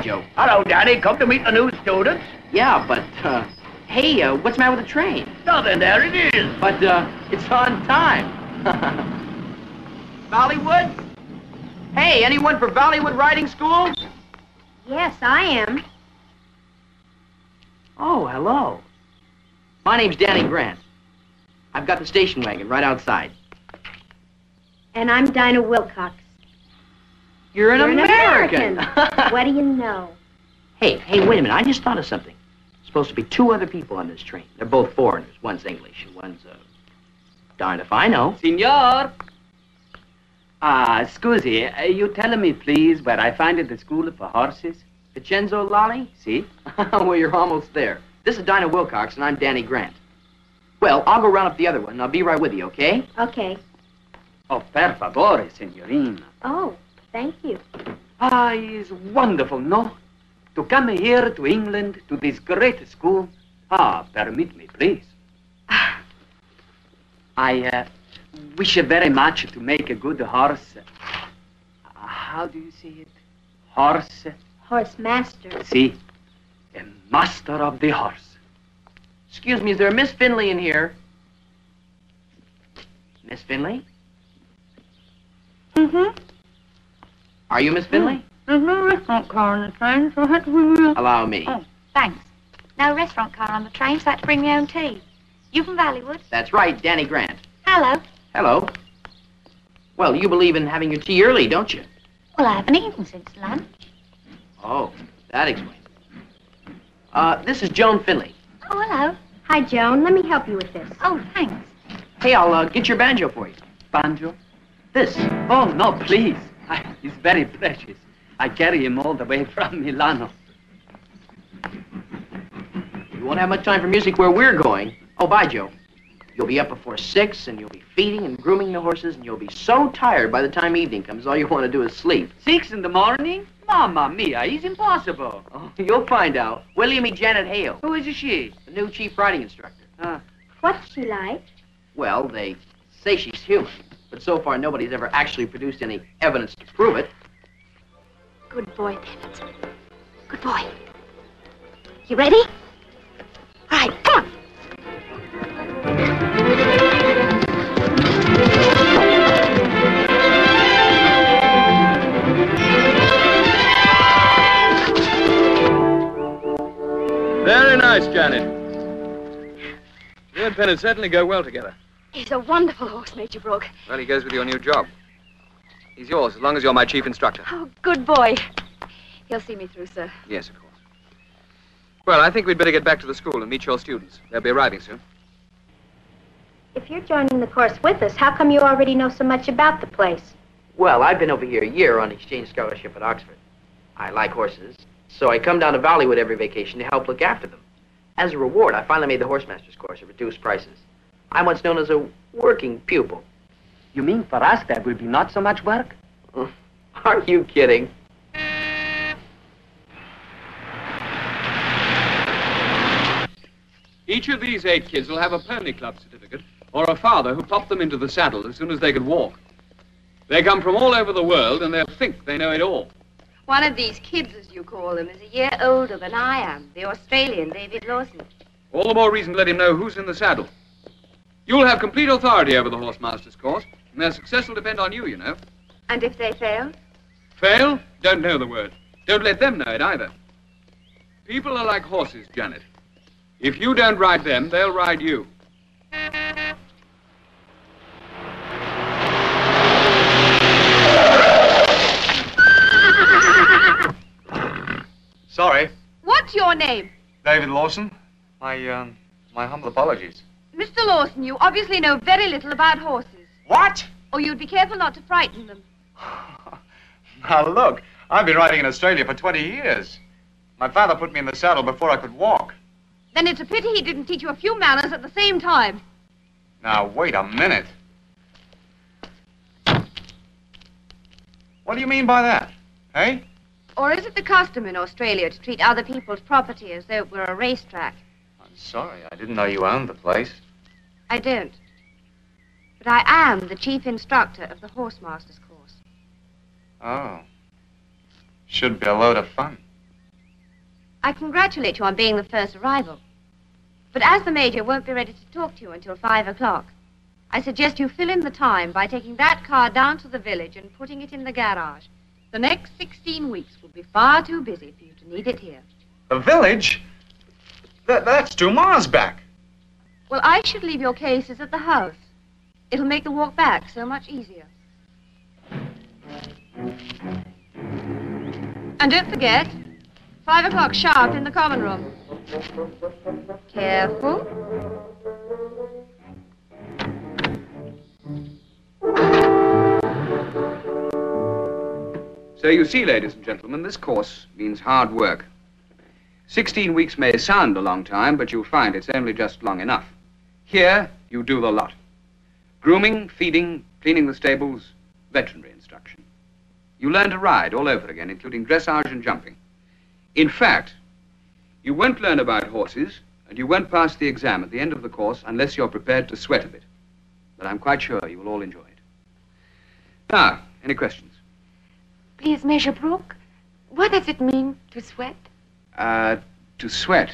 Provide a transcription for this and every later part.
Joe. Hello, Danny. Come to meet the new students? Yeah, but, hey, what's the matter with the train? Nothing, there it is. But, it's on time. Valleywood? Hey, anyone for Valleywood Riding School? Yes, I am. Oh, hello. My name's Danny Grant. I've got the station wagon right outside. And I'm Dinah Wilcox. You're an American. What do you know? Hey, wait a minute. I just thought of something. There's supposed to be 2 other people on this train. They're both foreigners. One's English and one's, darn if I know. Signor! Scusi, you tell me, please, where I find the school for horses? Vincenzo Lalli? Si? Well, you're almost there. This is Dinah Wilcox, and I'm Danny Grant. Well, I'll go round up the other one, and I'll be right with you, okay? Okay. Oh, per favore, signorina. Oh, thank you. It's wonderful, no? To come here to England, to this great school. Permit me, please. I wish very much to make a good horse. How do you say it? Horse? Horsemasters. Si. A master of the horse. Excuse me, is there a Miss Finley in here? Miss Finley? Mm-hmm. Are you Miss Finley? There's no restaurant car on the train, so I had to bring you. Allow me. Oh, thanks. No restaurant car on the train, so I had to bring my own tea. You from Valleywood? That's right, Danny Grant. Hello. Hello. Well, you believe in having your tea early, don't you? Well, I haven't eaten since lunch. Oh, that explains it. This is Joan Finley. Oh, hello. Hi, Joan. Let me help you with this. Oh, thanks. Hey, I'll get your banjo for you. Banjo? This. Oh, no, please. He's very precious. I carry him all the way from Milano. You won't have much time for music where we're going. Oh, bye, Joe. You'll be up before 6, and you'll be feeding and grooming the horses, and you'll be so tired by the time evening comes, all you want to do is sleep. 6 in the morning? Mamma mia, it's impossible. Oh, you'll find out. Will you meet Janet Hale? Who is she? The new chief riding instructor. What's she like? Well, they say she's human, but so far nobody's ever actually produced any evidence to prove it. Good boy, David. Good boy. You ready? All right, come on. Very nice, Janet. You and Penny certainly go well together. He's a wonderful horse, Major Brooke. Well, he goes with your new job. He's yours, as long as you're my chief instructor. Oh, good boy. He'll see me through, sir. Yes, of course. Well, I think we'd better get back to the school and meet your students. They'll be arriving soon. If you're joining the course with us, how come you already know so much about the place? Well, I've been over here a year on exchange scholarship at Oxford. I like horses, so I come down to Valleywood every vacation to help look after them. As a reward, I finally made the Horsemasters course at reduced prices. I'm what's known as a working pupil. You mean for us there will be not so much work? Are you kidding? Each of these 8 kids will have a pony club certificate or a father who popped them into the saddle as soon as they could walk. They come from all over the world and they'll think they know it all. One of these kids, as you call them, is a year older than I am. The Australian, David Lawson. All the more reason to let him know who's in the saddle. You'll have complete authority over the Horsemasters course, and their success will depend on you, you know. And if they fail? Fail? Don't know the word. Don't let them know it either. People are like horses, Janet. If you don't ride them, they'll ride you. Sorry. What's your name? David Lawson. My humble apologies. Mr. Lawson, you obviously know very little about horses. What? Oh, you'd be careful not to frighten them. Now, look, I've been riding in Australia for 20 years. My father put me in the saddle before I could walk. Then it's a pity he didn't teach you a few manners at the same time. Now, wait a minute. What do you mean by that? Hey? Or is it the custom in Australia to treat other people's property as though it were a racetrack? I'm sorry, I didn't know you owned the place. I don't. But I am the chief instructor of the Horsemasters course. Oh. Should be a load of fun. I congratulate you on being the first arrival. But as the Major won't be ready to talk to you until 5 o'clock, I suggest you fill in the time by taking that car down to the village and putting it in the garage. The next 16 weeks will be far too busy for you to need it here. The village? That's 2 miles back. Well, I should leave your cases at the house. It'll make the walk back so much easier. And don't forget, 5 o'clock sharp in the common room. Careful. So you see, ladies and gentlemen, this course means hard work. 16 weeks may sound a long time, but you'll find it's only just long enough. Here, you do the lot. Grooming, feeding, cleaning the stables, veterinary instruction. You learn to ride all over again, including dressage and jumping. In fact, you won't learn about horses, and you won't pass the exam at the end of the course unless you're prepared to sweat a bit. But I'm quite sure you will all enjoy it. Now, any questions? Please, Major Brooke, what does it mean to sweat? To sweat.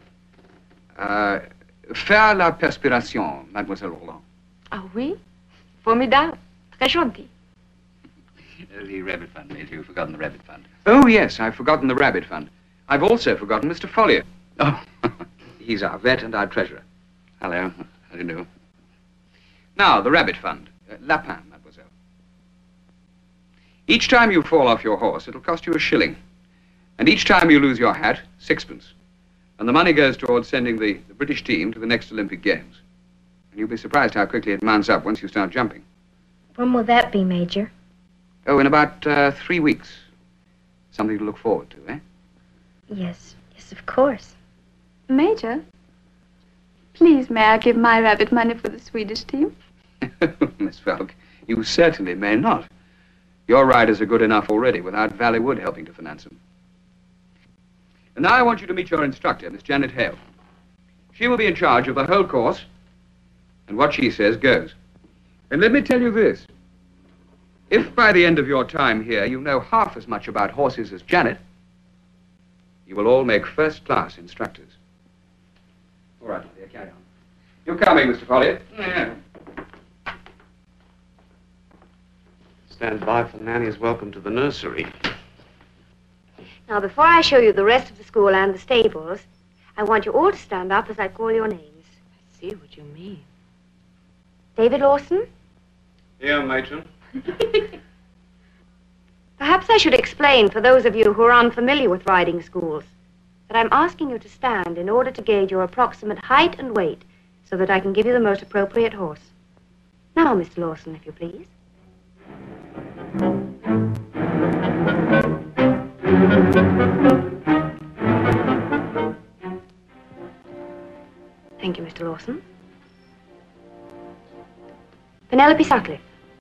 Faire la perspiration, Mademoiselle Roland. Ah oui? Formidable. Très gentil. The rabbit fund, Major. You've forgotten the rabbit fund. Oh, yes, I've forgotten the rabbit fund. I've also forgotten Mr. Ffolliott. Oh, He's our vet and our treasurer. hello. How do you do? Now, the rabbit fund. Lapin, mademoiselle. Each time you fall off your horse, it'll cost you a shilling. And each time you lose your hat, 6pence. And the money goes towards sending the British team to the next Olympic Games. And you'll be surprised how quickly it mounts up once you start jumping. When will that be, Major? Oh, in about 3 weeks. Something to look forward to, eh? Yes, of course. Major, please may I give my rabbit money for the Swedish team? Miss Falk, you certainly may not. Your riders are good enough already without Valleywood helping to finance them. And now I want you to meet your instructor, Miss Janet Hale. She will be in charge of the whole course, and what she says goes. And let me tell you this. If by the end of your time here you know half as much about horses as Janet, you will all make first-class instructors. All right, dear, carry on. You're coming, Mr. Ffolliott. Yeah. Stand by for Nanny's welcome to the nursery. Now, before I show you the rest of the school and the stables, I want you all to stand up as I call your names. I see what you mean. David Lawson? Here, matron. Perhaps I should explain for those of you who are unfamiliar with riding schools that I'm asking you to stand in order to gauge your approximate height and weight so that I can give you the most appropriate horse. Now, Mr. Lawson, if you please. Thank you, Mr. Lawson. Penelope Sutcliffe.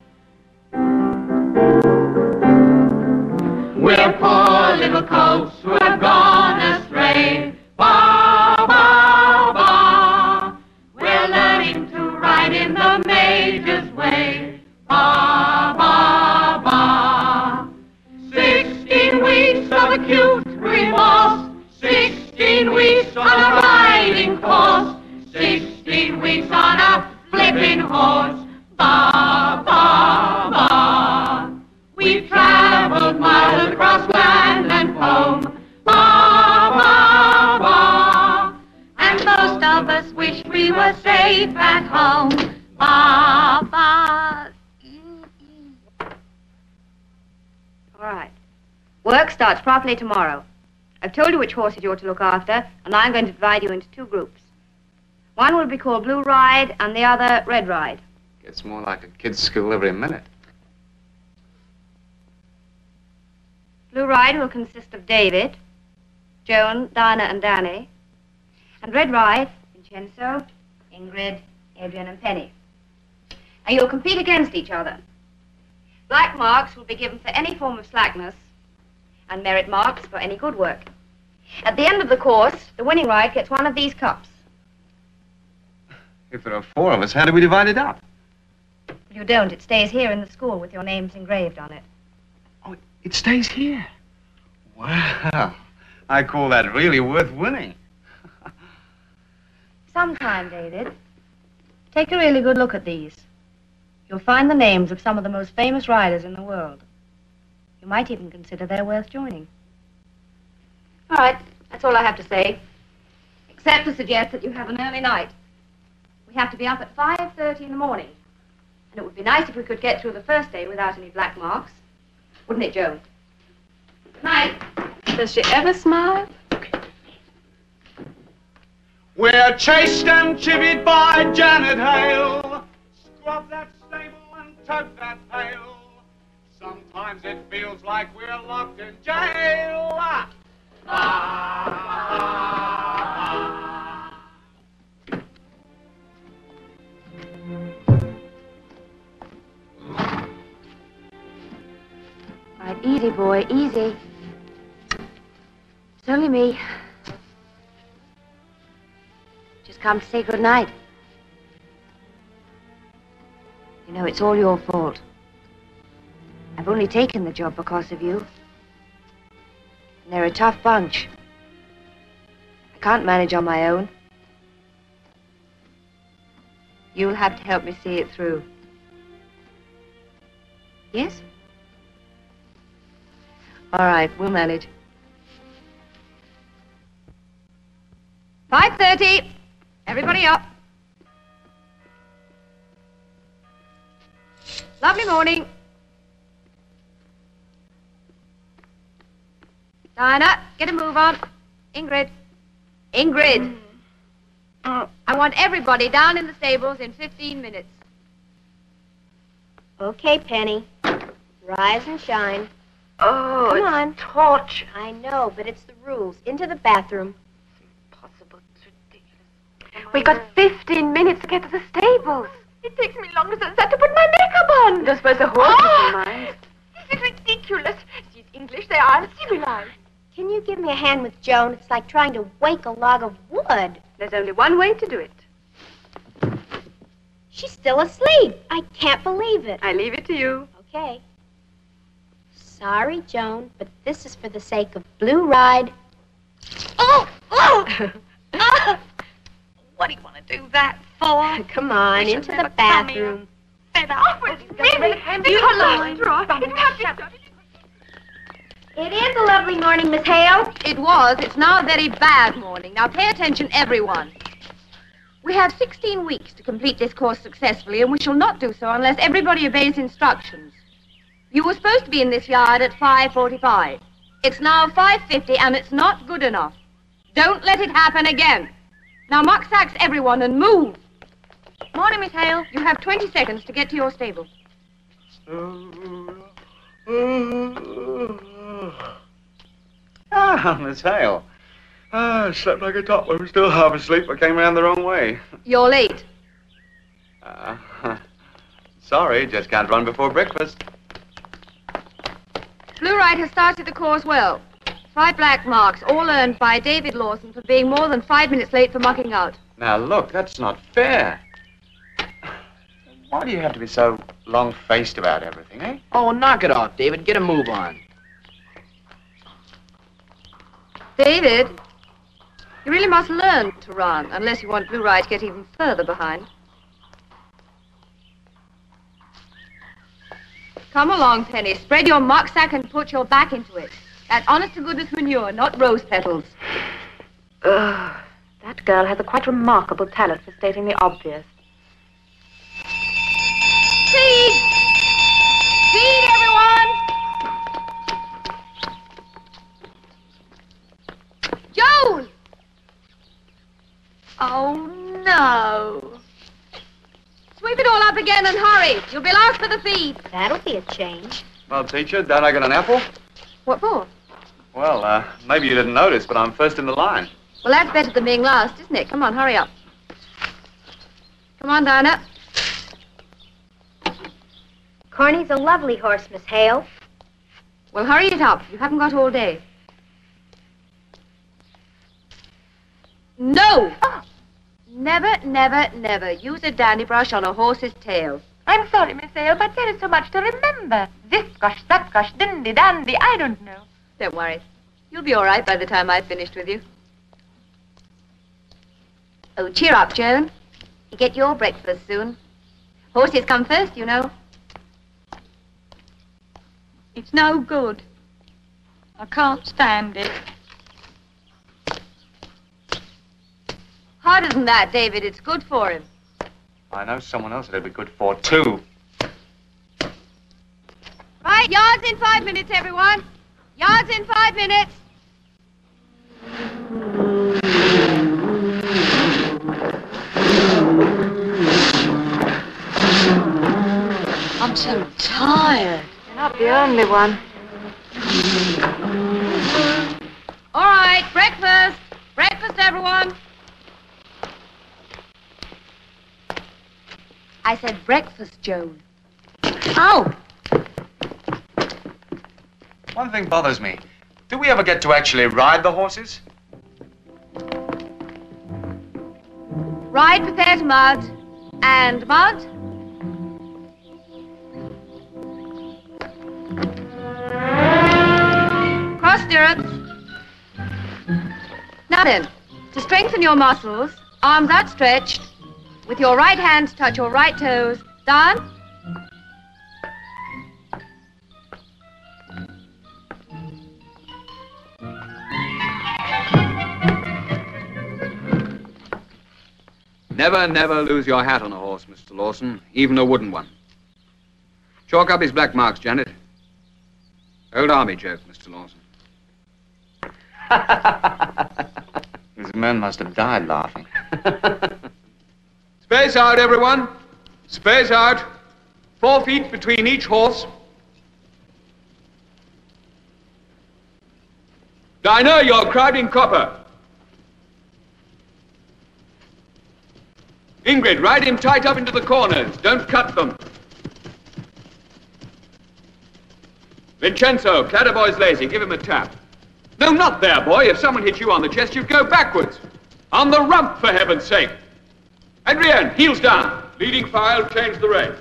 We're poor little colts who have gone astray. Ba, ba, ba. We're learning to ride in the Major's way. Ba, ba, ba. 16 weeks of acute remorse. 16 weeks on a riding course. 16 weeks on a flipping horse. Ba, ba, ba. We've traveled miles across land and home. Ba, ba, ba. And most of us wish we were safe at home. Ba, ba. All right. Work starts properly tomorrow. I've told you which horses you're to look after, and I'm going to divide you into 2 groups. One will be called Blue Ride, and the other Red Ride. It's more like a kid's school every minute. Blue Ride will consist of David, Joan, Dinah, and Danny. And Red Ride, Vincenzo, Ingrid, Andrienne, and Penny. Now, you'll compete against each other. Black marks will be given for any form of slackness, and merit marks for any good work. At the end of the course, the winning ride gets one of these cups. If there are 4 of us, how do we divide it up? If you don't, it stays here in the school with your names engraved on it. Oh, it stays here. Wow. I call that really worth winning. Sometime, David, take a really good look at these. You'll find the names of some of the most famous riders in the world. You might even consider they're worth joining. All right, that's all I have to say. Except to suggest that you have an early night. We have to be up at 5:30 in the morning. And it would be nice if we could get through the first day without any black marks. Wouldn't it, Joan? Good night. Does she ever smile? We're chased and chivied by Janet Hale. Scrub that stable and tote that pail. Sometimes it feels like we're locked in jail. Right, easy, boy, easy. It's only me. Just come to say good night. You know, it's all your fault. I've only taken the job because of you. And they're a tough bunch. I can't manage on my own. You'll have to help me see it through. Yes? All right, we'll manage. 5:30. Everybody up. Lovely morning. Dinah, get a move on. Ingrid. Ingrid. I want everybody down in the stables in 15 minutes. Okay, Penny. Rise and shine. Oh, Come it's on. torture. I know, but it's the rules. Into the bathroom. Impossible. It's ridiculous. We got 15 minutes to get to the stables. It takes me longer than that to put my makeup on. Don't suppose the horses will mind. This is ridiculous. She's English. They aren't civilized. Can you give me a hand with Joan? It's like trying to wake a log of wood. There's only one way to do it. She's still asleep. I can't believe it. I leave it to you. Okay. Sorry, Joan, but this is for the sake of Blue Ride. Oh! Oh! What do you want to do that for? Come on, into the bathroom. Fed up. Oh, it's really It is a lovely morning, Miss Hale. It was. It's now a very bad morning. Now pay attention, everyone. We have 16 weeks to complete this course successfully, and we shall not do so unless everybody obeys instructions. You were supposed to be in this yard at 5:45. It's now 5:50, and it's not good enough. Don't let it happen again. Now muck sacks, everyone, and move. Morning, Miss Hale. You have 20 seconds to get to your stable. Ah, Miss Hale. I slept like a top. I was still half asleep. I came around the wrong way. You're late. Sorry, just can't run before breakfast. Blue Ride has started the course well. 5 black marks, all earned by David Lawson for being more than 5 minutes late for mucking out. Now, look, that's not fair. Why do you have to be so long-faced about everything, eh? Oh, knock it off, David. Get a move on. David, you really must learn to run, unless you want Blue Ride to get even further behind. Come along, Penny. Spread your muck sack and put your back into it. That honest-to-goodness manure, not rose petals. That girl has a quite remarkable talent for stating the obvious. Feed! Feed, everyone! Joan! Oh, no. Sweep it all up again and hurry. You'll be last for the feed. That'll be a change. Well, teacher, don't I get an apple? What for? Well, maybe you didn't notice, but I'm first in the line. Well, that's better than being last, isn't it? Come on, hurry up. Come on, Dinah. Corny's a lovely horse, Miss Hale. Well, hurry it up. You haven't got all day. No! Never, never, never use a dandy brush on a horse's tail. I'm sorry, Miss Hale, but there is so much to remember. This gosh, that gosh, dindy dandy, I don't know. Don't worry. You'll be all right by the time I've finished with you. Oh, cheer up, Joan. You get your breakfast soon. Horses come first, you know. It's no good. I can't stand it. Harder than that, David. It's good for him. I know someone else it'd be good for, too. Right, yards in 5 minutes, everyone. Yards in 5 minutes. I'm so tired. You're not the only one. All right, breakfast. Breakfast, everyone. I said breakfast, Joan. Oh! One thing bothers me. Do we ever get to actually ride the horses? Ride, prepare to mud. And mud. Cross stirrups. Now then, to strengthen your muscles, arms outstretched, with your right hand touch your right toes. Done? Never, never lose your hat on a horse, Mr. Lawson, even a wooden one. Chalk up his black marks, Janet. Old army joke, Mr. Lawson. These men must have died laughing. Space out, everyone. Space out. 4 feet between each horse. Dinah, you're crowding copper. Ingrid, ride him tight up into the corners. Don't cut them. Vincenzo, Clatterboy's lazy. Give him a tap. No, not there, boy. If someone hit you on the chest, you'd go backwards. On the rump, for heaven's sake. Andrienne, heels down. Leading file, change the rein.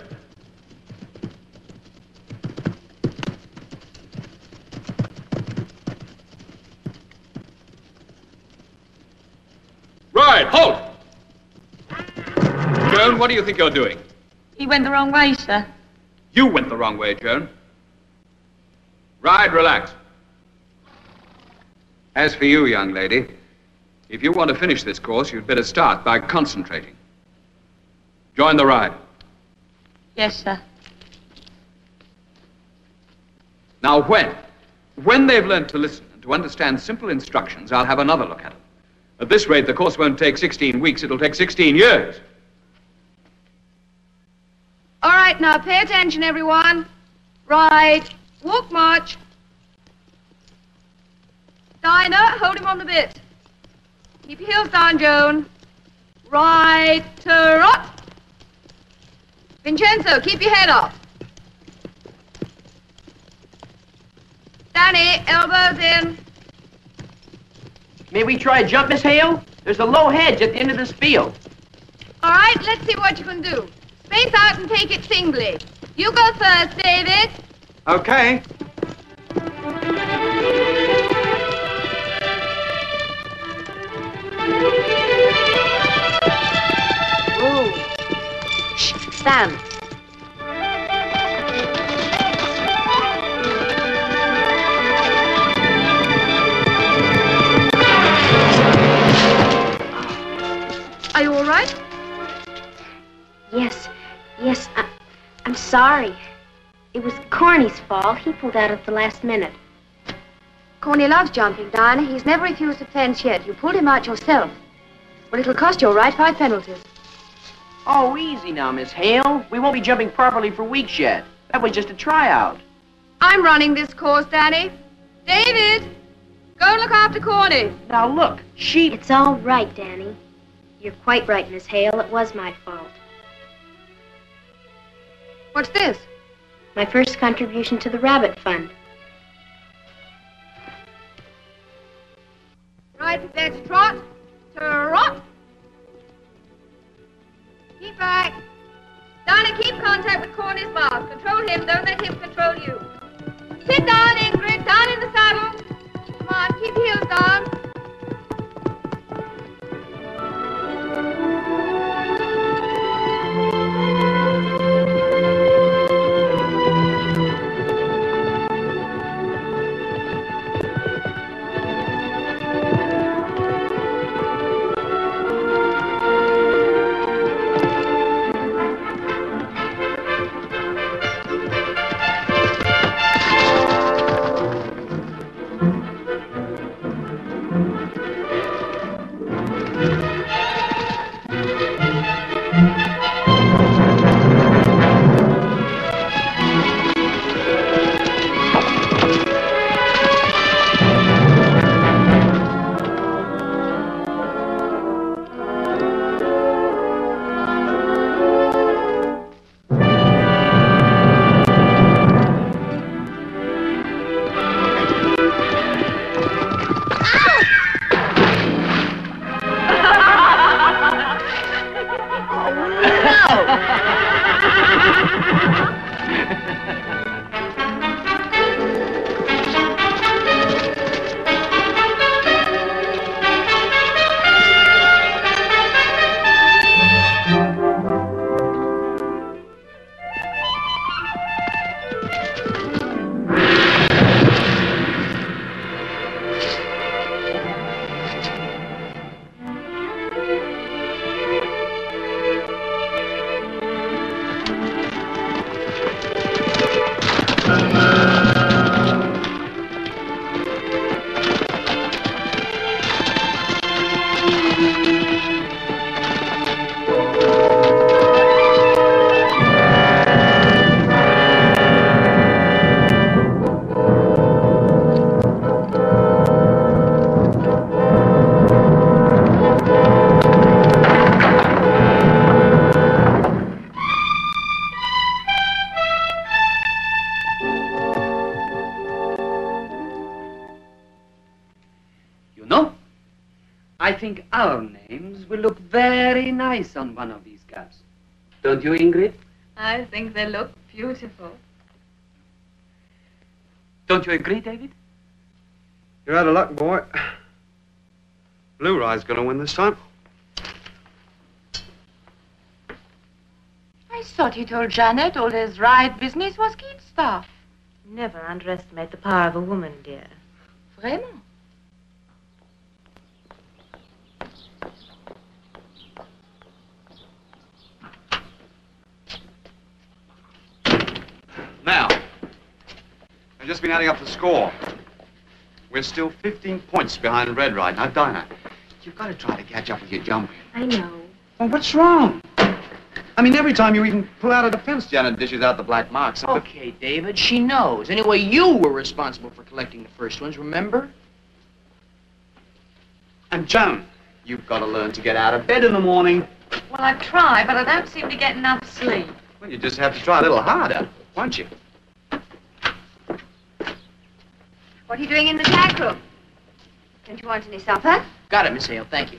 Right, halt! Joan, what do you think you're doing? He went the wrong way, sir. You went the wrong way, Joan. Ride, relax. As for you, young lady, if you want to finish this course, you'd better start by concentrating. Join the ride. Yes, sir. Now, when they've learned to listen and to understand simple instructions, I'll have another look at them. At this rate, the course won't take 16 weeks, it'll take 16 years. All right, now pay attention, everyone. Right. Walk march. Dinah, hold him on the bit. Keep your heels down, Joan. Right, trot. Vincenzo, keep your head up. Danny, elbows in. May we try a jump, Miss Hale? There's a low hedge at the end of this field. All right, let's see what you can do. Space out and take it singly. You go first, David. Okay. Ooh. Shh, stand. Are you all right? Yes, I'm sorry. It was Corny's fault. He pulled out at the last minute. Corny loves jumping, Dinah. He's never refused a fence yet. You pulled him out yourself. Well, it'll cost you all right, 5 penalties. Oh, easy now, Miss Hale. We won't be jumping properly for weeks yet. That was just a tryout. I'm running this course, Danny. David, go and look after Corny. Now, look, It's all right, Danny. You're quite right, Miss Hale. It was my fault. What's this? My first contribution to the Rabbit Fund. Right, let's trot. Trot. Keep back. Dinah, keep contact with Corny's mouth. Control him, don't let him control you. Sit down, Ingrid, down in the saddle. Come on, keep Our names will look very nice on one of these caps. Don't you, Ingrid? I think they look beautiful. Don't you agree, David? You're out of luck, boy. Blue Ride's gonna win this time. I thought he told Janet all his ride business was kid stuff. Never underestimate the power of a woman, dear. Vraiment? Now, I've just been adding up the score. We're still 15 points behind Red Ride. Now, Dinah, you've got to try to catch up with your jumping. I know. Well, what's wrong? I mean, every time you even pull out a defense, Janet dishes out the black marks. Okay, David, she knows. Anyway, you were responsible for collecting the first ones, remember? And Joan, you've got to learn to get out of bed in the morning. Well, I try, but I don't seem to get enough sleep. Well, you just have to try a little harder, won't you? What are you doing in the tag room? Don't you want any supper? Got it, Miss Hale, thank you.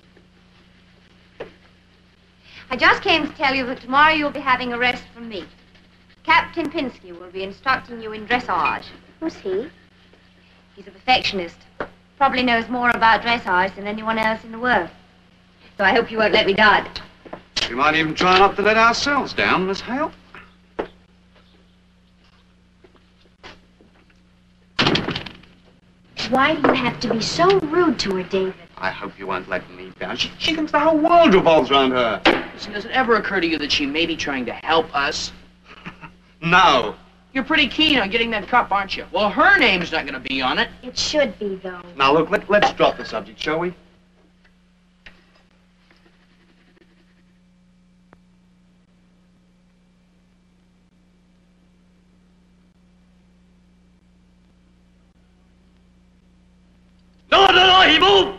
I just came to tell you that tomorrow you'll be having a rest from me. Captain Pinski will be instructing you in dressage. Who's he? He's a perfectionist. Probably knows more about dressage than anyone else in the world. So I hope you won't let me down. We might even try not to let ourselves down, Miss Hale. Why do you have to be so rude to her, David? I hope you won't let me down. She thinks the whole world revolves around her. Listen, does it ever occur to you that she may be trying to help us? No. You're pretty keen on getting that cup, aren't you? Well, her name's not going to be on it. It should be, though. Now, look, let's drop the subject, shall we? No, he moved!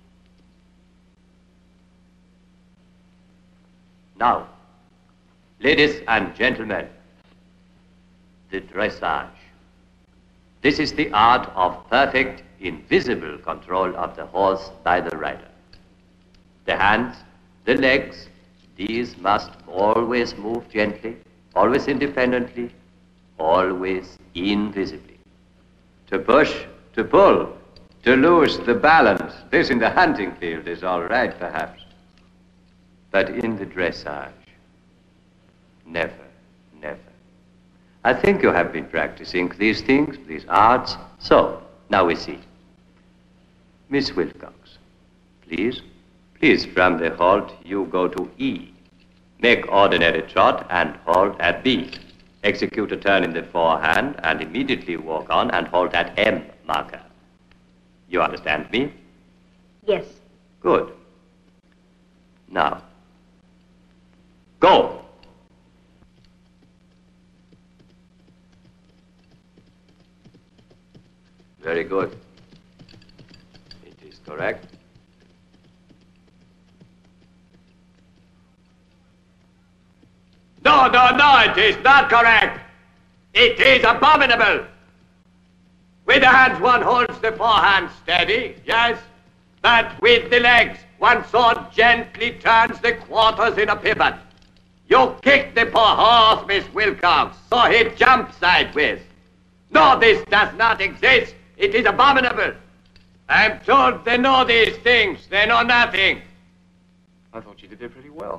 Now, ladies and gentlemen, the dressage. This is the art of perfect, invisible control of the horse by the rider. The hands, the legs, these must always move gently, always independently, always invisibly. To push, to pull, to lose the balance, this in the hunting field is all right, perhaps. But in the dressage, never, never. I think you have been practicing these things, these arts. So, now we see. Miss Wilcox, please. Please, from the halt, you go to E. Make ordinary trot and halt at B. Execute a turn in the forehand and immediately walk on and halt at M marker. You understand me? Yes. Good. Now, go! Very good. It is correct. No, it is not correct. It is abominable. With the hands, one holds the forehand steady, yes, but with the legs, one so gently turns the quarters in a pivot. You kick the poor horse, Miss Wilcox, so he jumps sideways. No, this does not exist. It is abominable. I'm told they know these things. They know nothing. I thought you did it pretty well.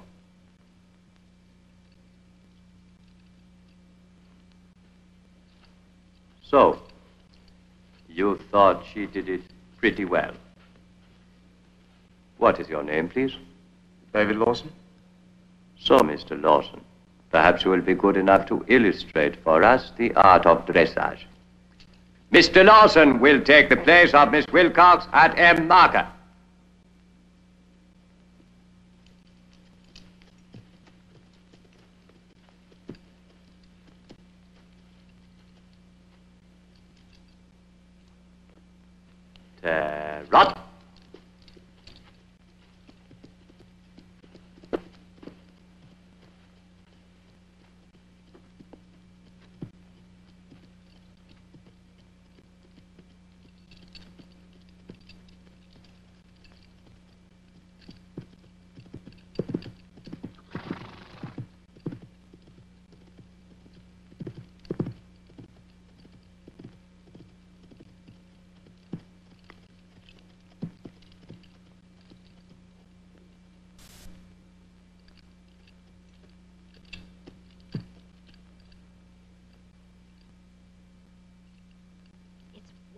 So, you thought she did it pretty well. What is your name, please? David Lawson. So, Mr. Lawson, perhaps you will be good enough to illustrate for us the art of dressage. Mr. Lawson will take the place of Miss Wilcox at M marker. Rot.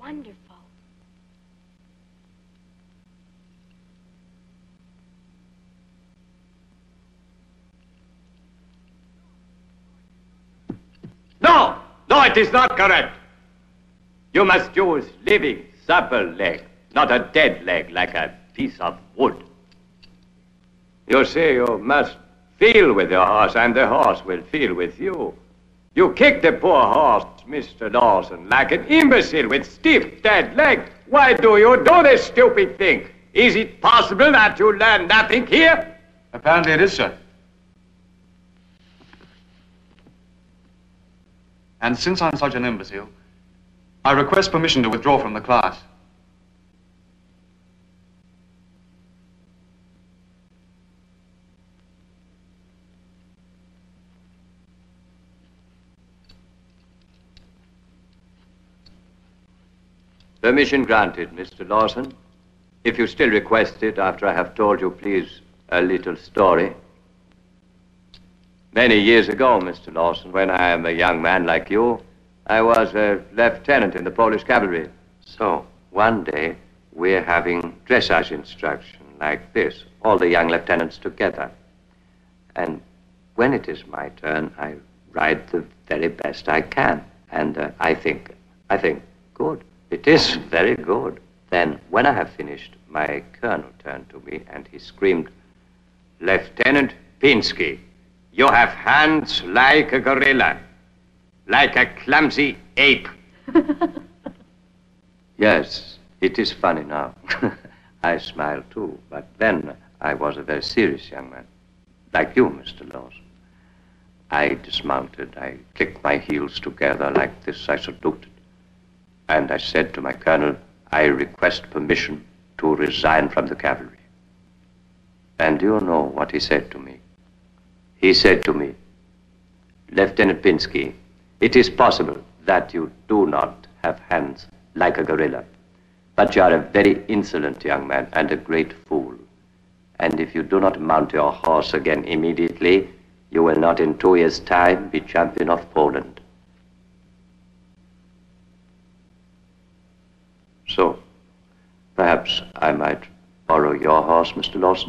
wonderful. No! No, it is not correct. You must use living, supple leg, not a dead leg like a piece of wood. You see, you must feel with your horse, and the horse will feel with you. You kick the poor horse, Mr. Lawson, like an imbecile with stiff, dead leg. Why do you do this stupid thing? Is it possible that you learn nothing here? Apparently it is, sir. And since I'm such an imbecile, I request permission to withdraw from the class. Permission granted, Mr. Lawson. If you still request it after I have told you, please, a little story. Many years ago, Mr. Lawson, when I am a young man like you, I was a lieutenant in the Polish cavalry. So, one day, we're having dressage instruction like this, all the young lieutenants together. And when it is my turn, I ride the very best I can. And I think, good. It is very good. Then, when I have finished, my colonel turned to me and he screamed, "Lieutenant Pinski, you have hands like a gorilla, like a clumsy ape." Yes, it is funny now. I smile too, but then I was a very serious young man, like you, Mr. Lawson. I dismounted, I clicked my heels together like this, I saluted. And I said to my colonel, "I request permission to resign from the cavalry." And do you know what he said to me? He said to me, "Lieutenant Pinski, it is possible that you do not have hands like a gorilla, but you are a very insolent young man and a great fool. And if you do not mount your horse again immediately, you will not in 2 years' time be champion of Poland." So, perhaps I might borrow your horse, Mr. Lawson?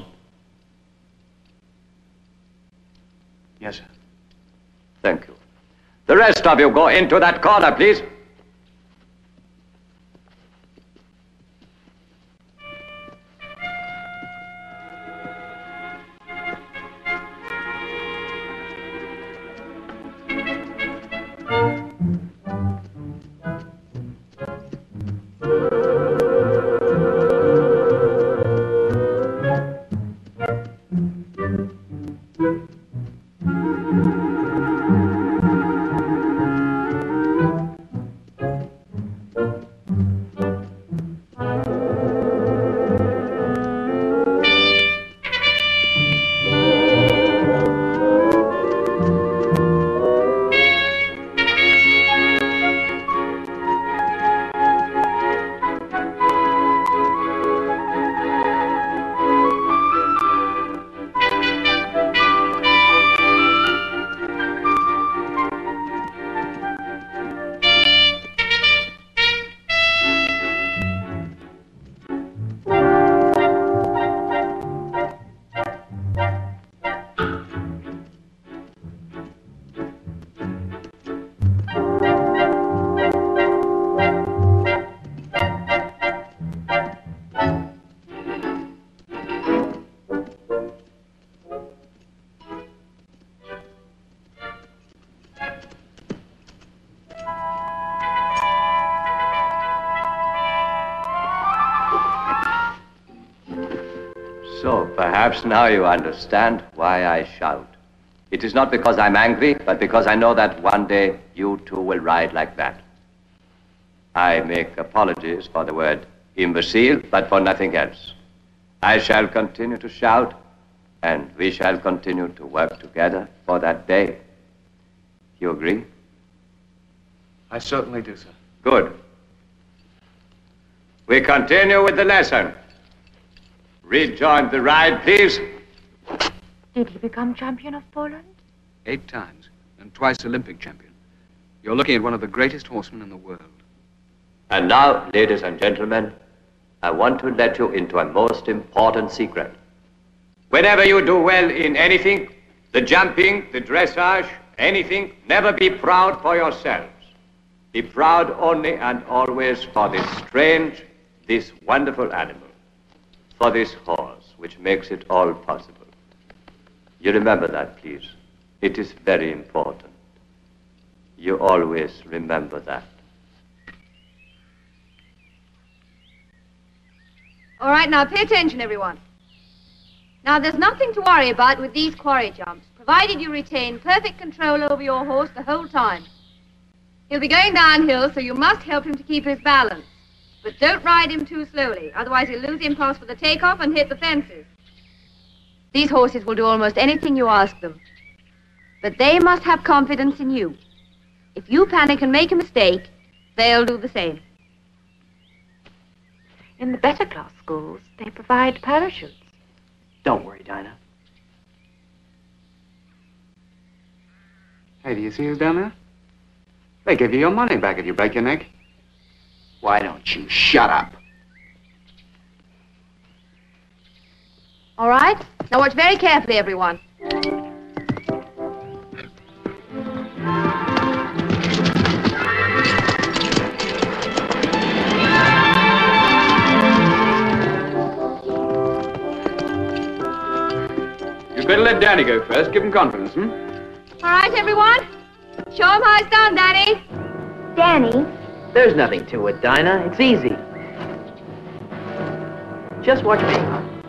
Yes, sir. Thank you. The rest of you go into that corner, please. Perhaps now you understand why I shout. It is not because I'm angry, but because I know that one day you too will ride like that. I make apologies for the word imbecile, but for nothing else. I shall continue to shout, and we shall continue to work together for that day. You agree? I certainly do, sir. Good. We continue with the lesson. Rejoin the ride, please. Did he become champion of Poland? 8 times, and twice Olympic champion. You're looking at one of the greatest horsemen in the world. And now, ladies and gentlemen, I want to let you into a most important secret. Whenever you do well in anything, the jumping, the dressage, anything, never be proud for yourselves. Be proud only and always for this strange, this wonderful animal, for this horse, which makes it all possible. You remember that, please. It is very important. You always remember that. All right, now pay attention, everyone. Now, there's nothing to worry about with these quarry jumps, provided you retain perfect control over your horse the whole time. He'll be going downhill, so you must help him to keep his balance. But don't ride him too slowly, otherwise he'll lose impulse for the takeoff and hit the fences. These horses will do almost anything you ask them. But they must have confidence in you. If you panic and make a mistake, they'll do the same. In the better class schools, they provide parachutes. Don't worry, Dinah. Hey, do you see who's down there? They give you your money back if you break your neck. Why don't you shut up? All right? Now watch very carefully, everyone. You'd better let Danny go first. Give him confidence, hmm? All right, everyone? Show him how it's done, Danny. Danny? There's nothing to it, Dinah. It's easy. Just watch me.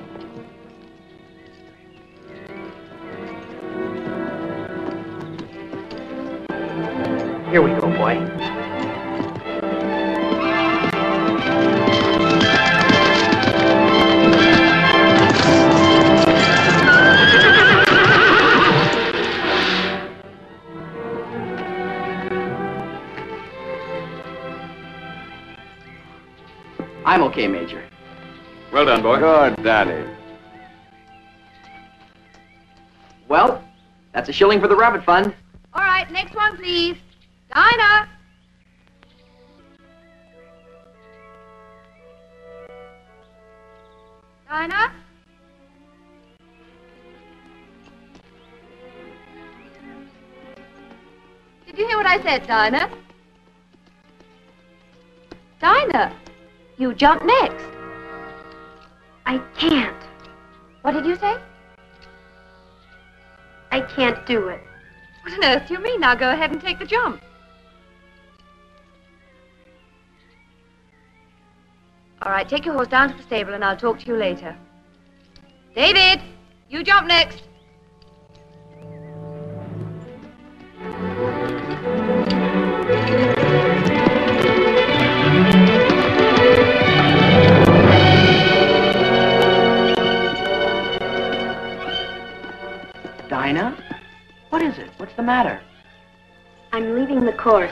Here we go, boy. I'm okay, Major. Well done, boy. Good, Danny. Well, that's a shilling for the rabbit fund. All right, next one, please. Dinah! Dinah? Did you hear what I said, Dinah? Dinah, you jump next. I can't. What did you say? I can't do it. What on earth do you mean? Now go ahead and take the jump. All right, take your horse down to the stable and I'll talk to you later. David, you jump next. Dinah? What is it? What's the matter? I'm leaving the course.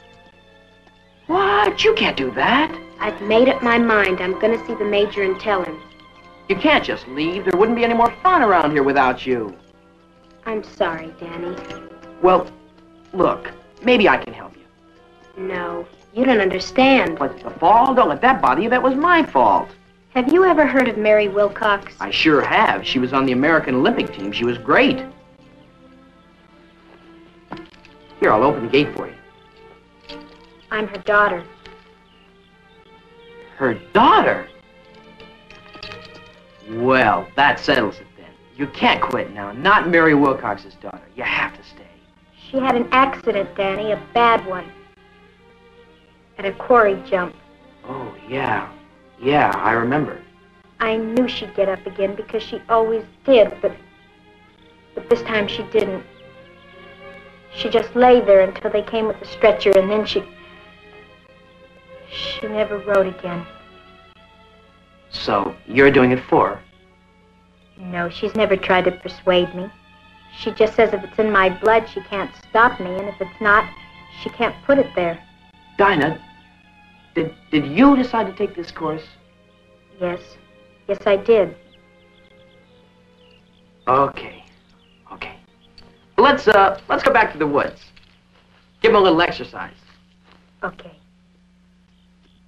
What? You can't do that. I've made up my mind. I'm going to see the Major and tell him. You can't just leave. There wouldn't be any more fun around here without you. I'm sorry, Danny. Well, look, maybe I can help you. No, you don't understand. Was it the fall? Don't let that bother you. That was my fault. Have you ever heard of Mary Wilcox? I sure have. She was on the American Olympic team. She was great. Here, I'll open the gate for you. I'm her daughter. Her daughter? Well, that settles it then. You can't quit now. Not Mary Wilcox's daughter. You have to stay. She had an accident, Danny, a bad one. At a quarry jump. Oh, yeah. Yeah, I remember. I knew she'd get up again because she always did, but this time she didn't. She just lay there until they came with the stretcher, and then she never rode again. So, you're doing it for her? No, she's never tried to persuade me. She just says if it's in my blood, she can't stop me, and if it's not, she can't put it there. Dinah, did you decide to take this course? Yes. Yes, I did. Okay. Okay. Let's go back to the woods. Give him a little exercise. Okay.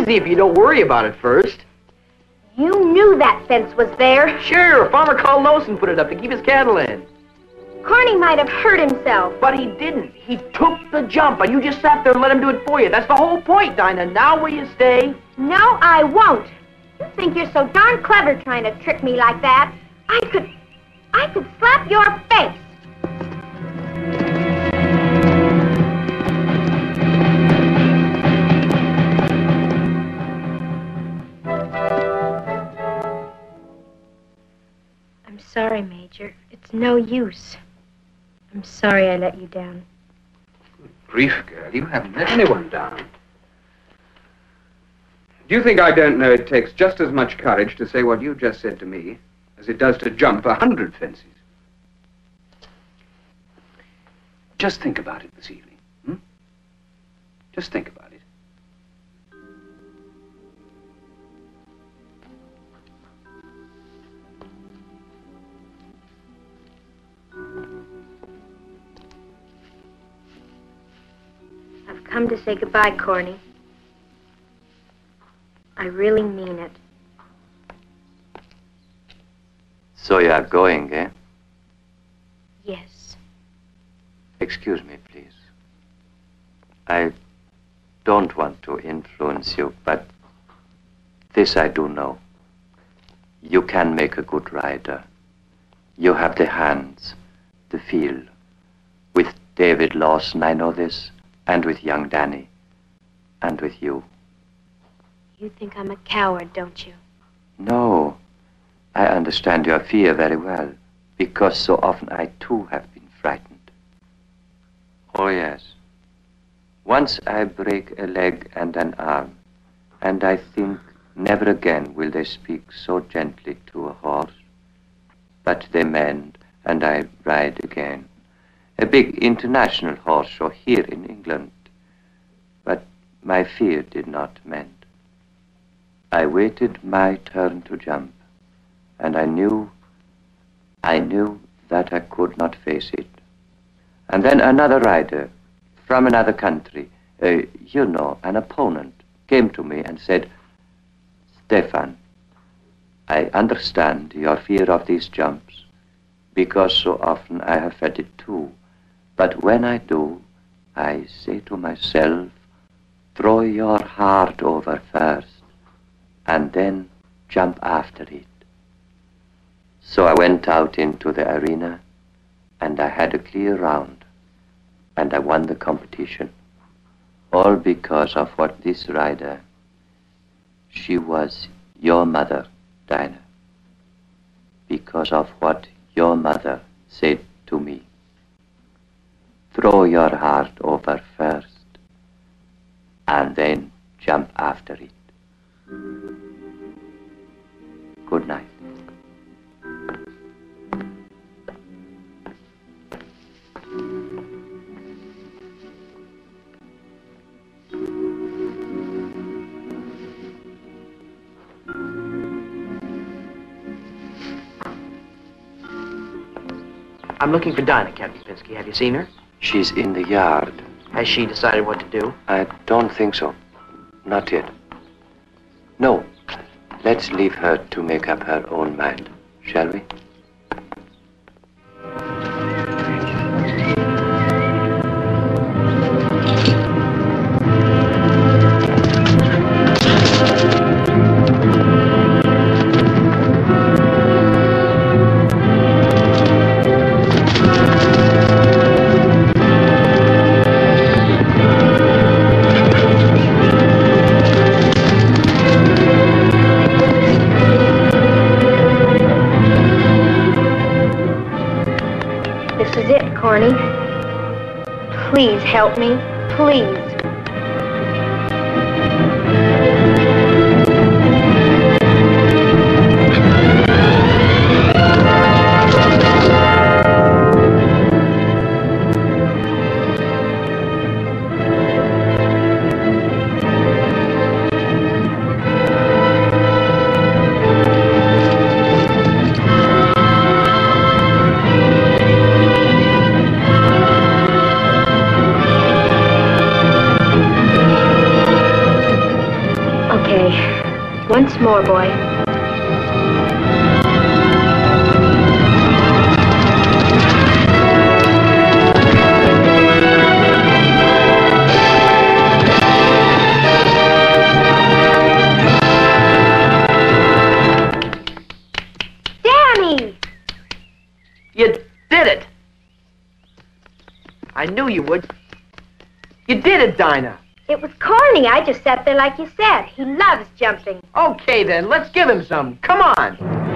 easy if you don't worry about it first. You knew that fence was there. Sure, Farmer Colin Gordon put it up to keep his cattle in. Corny might have hurt himself. But he didn't. He took the jump, and you just sat there and let him do it for you. That's the whole point, Dinah. Now will you stay? No, I won't. You think you're so darn clever trying to trick me like that. I could slap your face. I'm sorry, Major. It's no use. I'm sorry I let you down. Good grief, girl. You haven't let anyone down. Do you think I don't know it takes just as much courage to say what you just said to me as it does to jump 100 fences? Just think about it this evening. Just think about it. I've come to say goodbye, Corny. I really mean it. So you are going, eh? Yes. Excuse me, please. I don't want to influence you, but this I do know. You can make a good rider. You have the hands, the feel. With David Lawson, I know this, and with young Danny, and with you. You think I'm a coward, don't you? No, I understand your fear very well, because so often I too have been frightened. Oh yes. Once I break a leg and an arm, and I think never again will they speak so gently to a horse. But they mend, and I ride again. A big international horse show here in England. But my fear did not mend. I waited my turn to jump, and I knew that I could not face it. And then another rider from another country, an opponent, came to me and said, Stefan, I understand your fear of these jumps, because so often I have felt it too. But when I do, I say to myself, throw your heart over first, and then jump after it. So I went out into the arena, and I had a clear round, and I won the competition. All because of what this rider, she was your mother, Dinah. Because of what your mother said to me. Throw your heart over first, and then jump after it. Good night. I'm looking for Dinah, Captain Pinski. Have you seen her? She's in the yard. Has she decided what to do? I don't think so. Not yet. No. Let's leave her to make up her own mind, shall we? Corny. Please help me. Please. Once more, boy. Danny! You did it! I knew you would. You did it, Dinah. It was corny. I just sat there like you said. He loves jumping. Okay, then, let's give him some. Come on.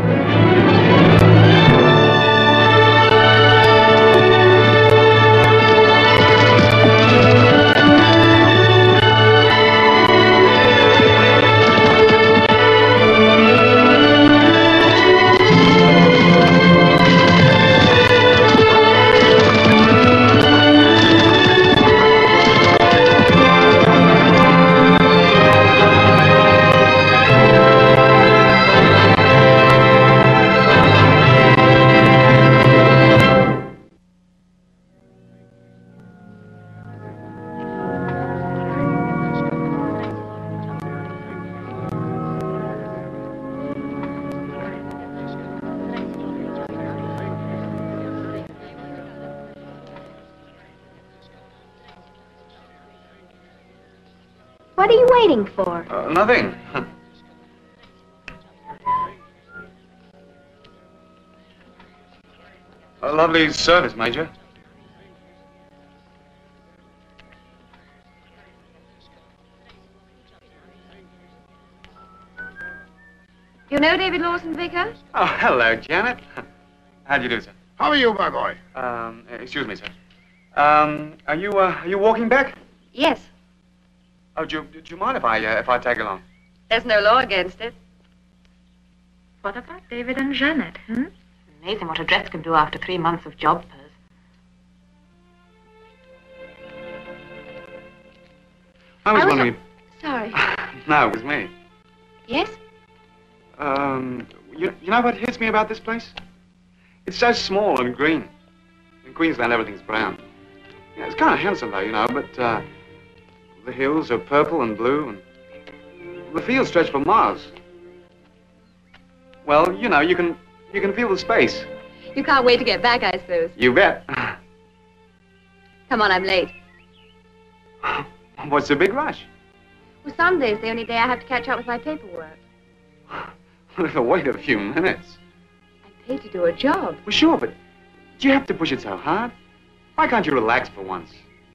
What are you waiting for? Nothing. A lovely service, Major. You know David Lawson, Vicar? Oh, hello, Janet. How do you do, sir? How are you, my boy? Excuse me, sir. Are you walking back? Yes. Oh, do you mind if I tag along? There's no law against it. What about David and Janet, Amazing what a dress can do after 3 months of job purse. I was wondering... Sorry. No, it was me. Yes? You know what hits me about this place? It's so small and green. In Queensland, everything's brown. Yeah, it's kind of handsome, though, you know, but, the hills are purple and blue, and the fields stretch for miles. Well, you know, you can feel the space. You can't wait to get back, I suppose. You bet. Come on, I'm late. What's the big rush? Well, Sunday's the only day I have to catch up with my paperwork. Wait a few minutes. I paid to do a job. Well, sure, but do you have to push it so hard? Why can't you relax for once?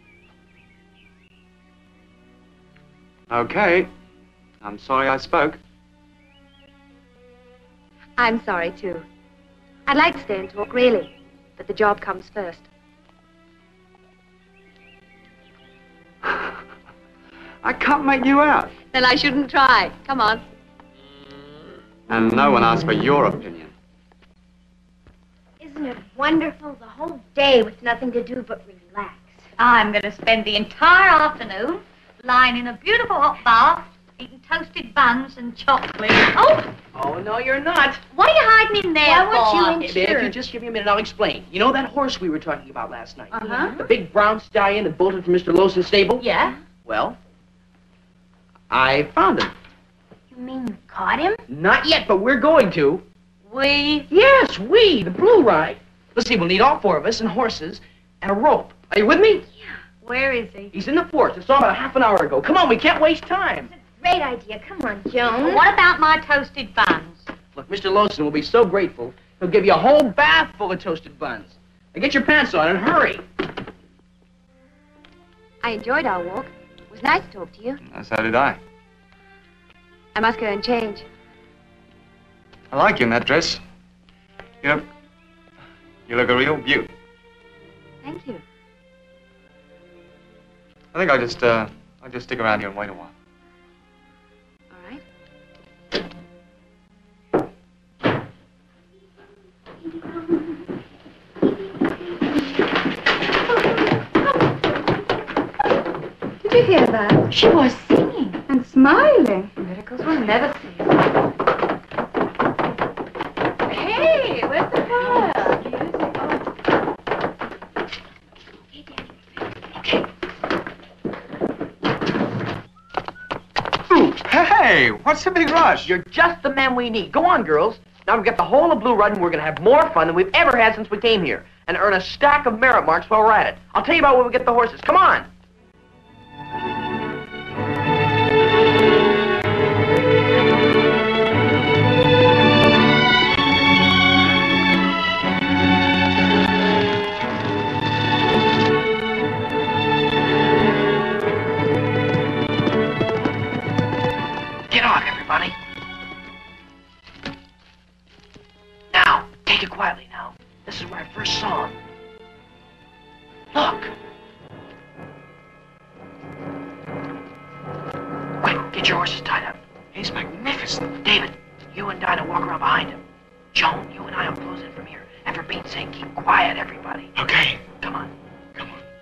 Okay. I'm sorry I spoke. I'm sorry, too. I'd like to stay and talk, really, but the job comes first. I can't make you out. Then I shouldn't try. Come on. And no one asked for your opinion. Isn't it wonderful? The whole day with nothing to do but relax. I'm going to spend the entire afternoon lying in a beautiful hot bath, eating toasted buns and chocolate. Oh! Oh, no, you're not. What are you hiding in there Why weren't you Hey, if you just give me a minute, I'll explain. You know that horse we were talking about last night? Uh-huh. The big brown stallion that bolted from Mr. Lawson's stable? Yeah? Well, I found him. You mean you caught him? Not yet, but we're going to. We? Yes, we, the blue ride. Let's see, we'll need all 4 of us and horses and a rope. Are you with me? Yeah. Where is he? He's in the fort. I saw him about half an hour ago. Come on, we can't waste time. Great idea. Come on, Joan. What about my toasted buns? Look, Mr. Lawson will be so grateful, he'll give you a whole bath full of toasted buns. Now get your pants on and hurry. I enjoyed our walk. It was nice to talk to you. So did I. I must go and change. I like you in that dress. You look a real beaut. Thank you. I think I'll just stick around here and wait a while. All right. Did you hear that? She was singing. And smiling. Miracles will never cease. Hey, where's the fire? Hey! Hey, what's the big rush? You're just the man we need. Go on, girls. Now we've got the whole of Blue Run, and we're going to have more fun than we've ever had since we came here, and earn a stack of merit marks while we're at it. I'll tell you about when we get the horses. Come on. Get off, everybody. Now, take it quietly now. This is where I first saw him. Look. Quick, get your horses tied up. He's magnificent. David, you and Dinah walk around behind him. Joan, you and I will close in from here. And for Pete's sake, keep quiet, everybody. Okay. Come on. Come on.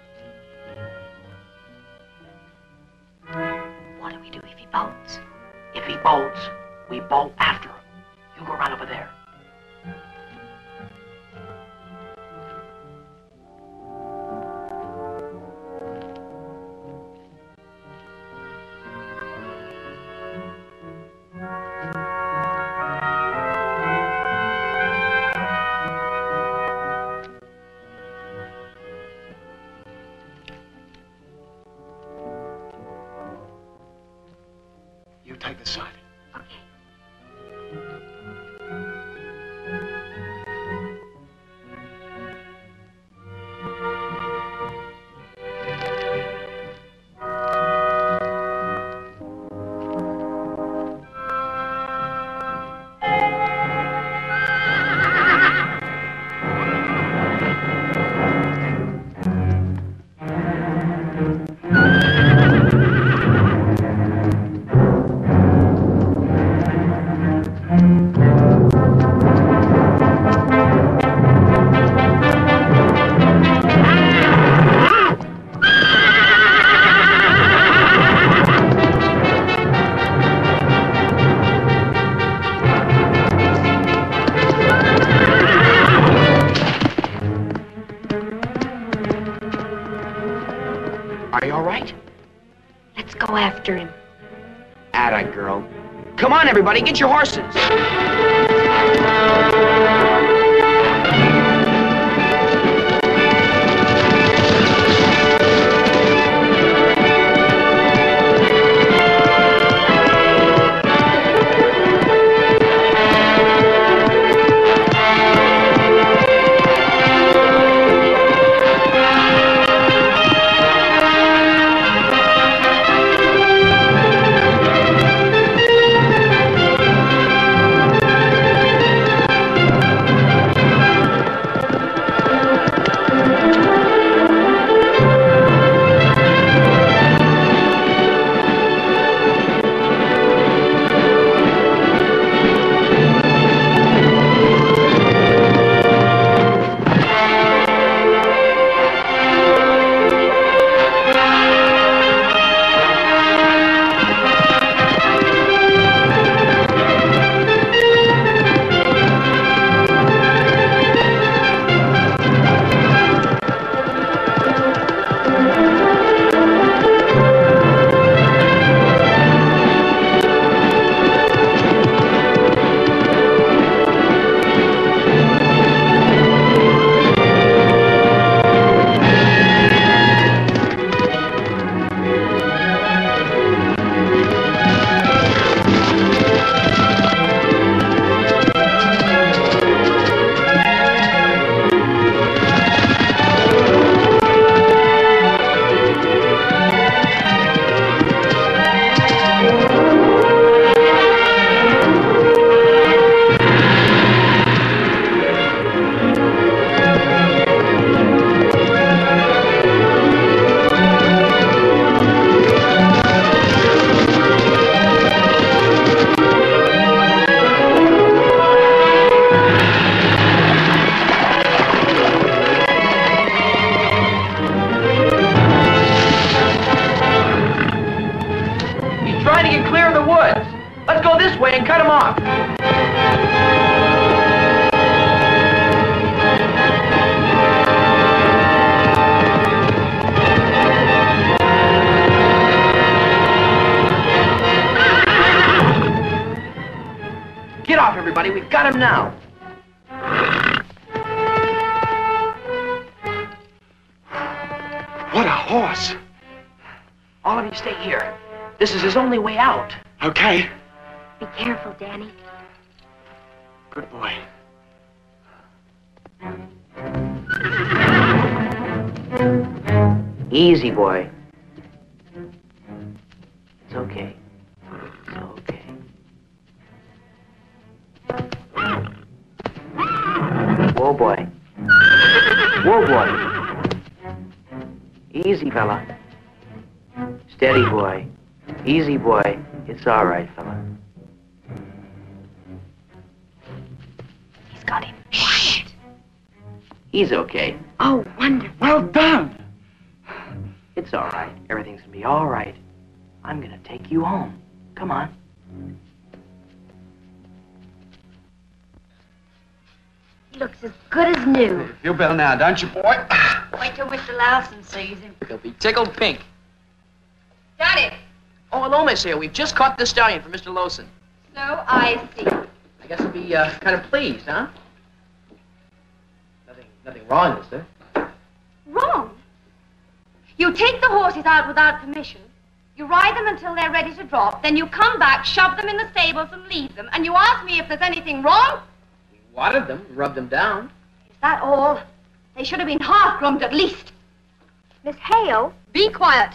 What do we do if he bolts? If he bolts, we bolt after him. You go around over there. You take the side. Are you all right? Let's go after him. Atta girl. Come on, everybody, get your horses. way and cut him off. Get off, everybody. We've got him now. What a horse. All of you stay here. This is his only way out. Okay. Be careful, Danny. Good boy. Easy, boy. It's okay. It's okay. Whoa, boy. Whoa, boy. Easy, fella. Steady, boy. Easy, boy. It's all right, fella. He's got him. Quiet. He's okay. Oh, wonderful. Well done. It's all right. Everything's gonna be all right. I'm gonna take you home. Come on. He looks as good as new. You feel better now, don't you, boy? Wait till Mr. Lawson sees him. He'll be tickled pink. Got it. Oh, hello, Miss Hale. We've just caught the stallion for Mr. Lawson. So I see. I guess he'll be kind of pleased, huh? Nothing wrong, is there? Wrong? You take the horses out without permission. You ride them until they're ready to drop. Then you come back, shove them in the stables and leave them. And you ask me if there's anything wrong? We watered them, rubbed them down. Is that all? They should have been half-groomed at least. Miss Hale? Be quiet.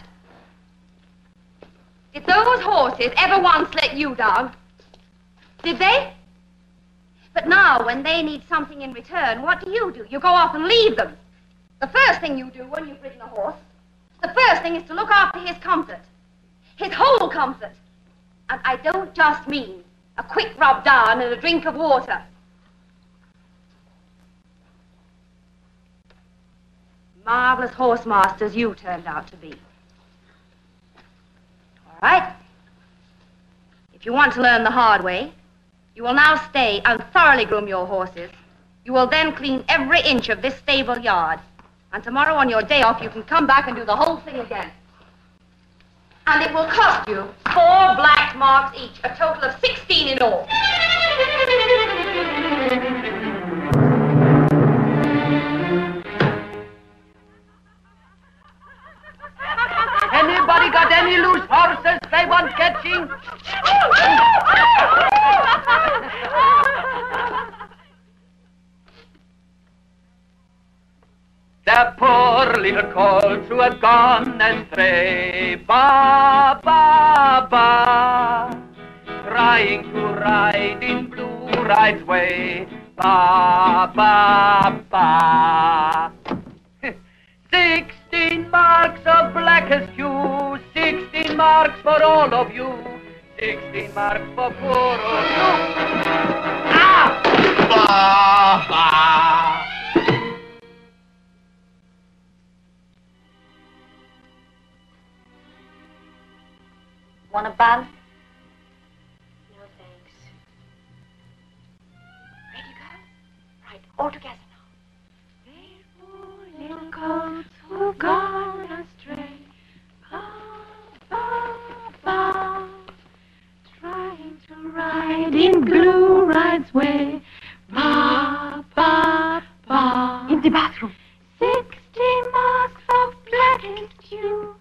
Did those horses ever once let you down? Did they? But now, when they need something in return, what do? You go off and leave them. The first thing you do when you've ridden a horse, the first thing is to look after his comfort. His whole comfort. And I don't just mean a quick rub down and a drink of water. Marvelous horsemasters you turned out to be. All right. If you want to learn the hard way, you will now stay and thoroughly groom your horses. You will then clean every inch of this stable yard. And tomorrow on your day off, you can come back and do the whole thing again. And it will cost you 4 black marks each, a total of 16 in all. Anybody got any loose horses they want catching? The poor little colts who had gone astray, ba, ba, ba, trying to ride in Blue Ride's way, ba, ba, ba. 16 marks of blackest hue, 16 marks for all of you, 16 marks for poor old you. Ah! Ba, ba. Want a bun? No, thanks. Ready to go? Right, all together now. Little colts who've gone astray, ba, ba, ba, trying to ride in Blue Ride's way, ba, ba, ba. In the bathroom. 60 marks of blackest hue.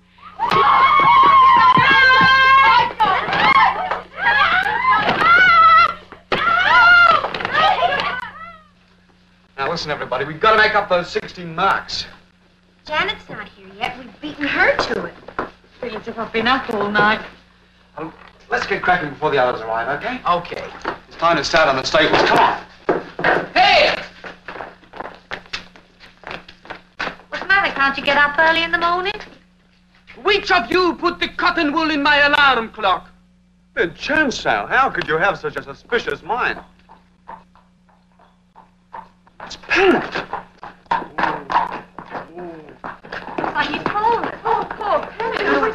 Now listen, everybody, we've got to make up those 16 marks. Janet's not here yet. We've beaten her to it. Feels as if I've been up all night. Let's get cracking before the others arrive, okay? Okay. It's time to start on the stables. Come on. Hey! What's the matter? Can't you get up early in the morning? Which of you put the cotton wool in my alarm clock? Vincenzo, how could you have such a suspicious mind? It's Penny. Are you cold? Oh, poor Penny. Hold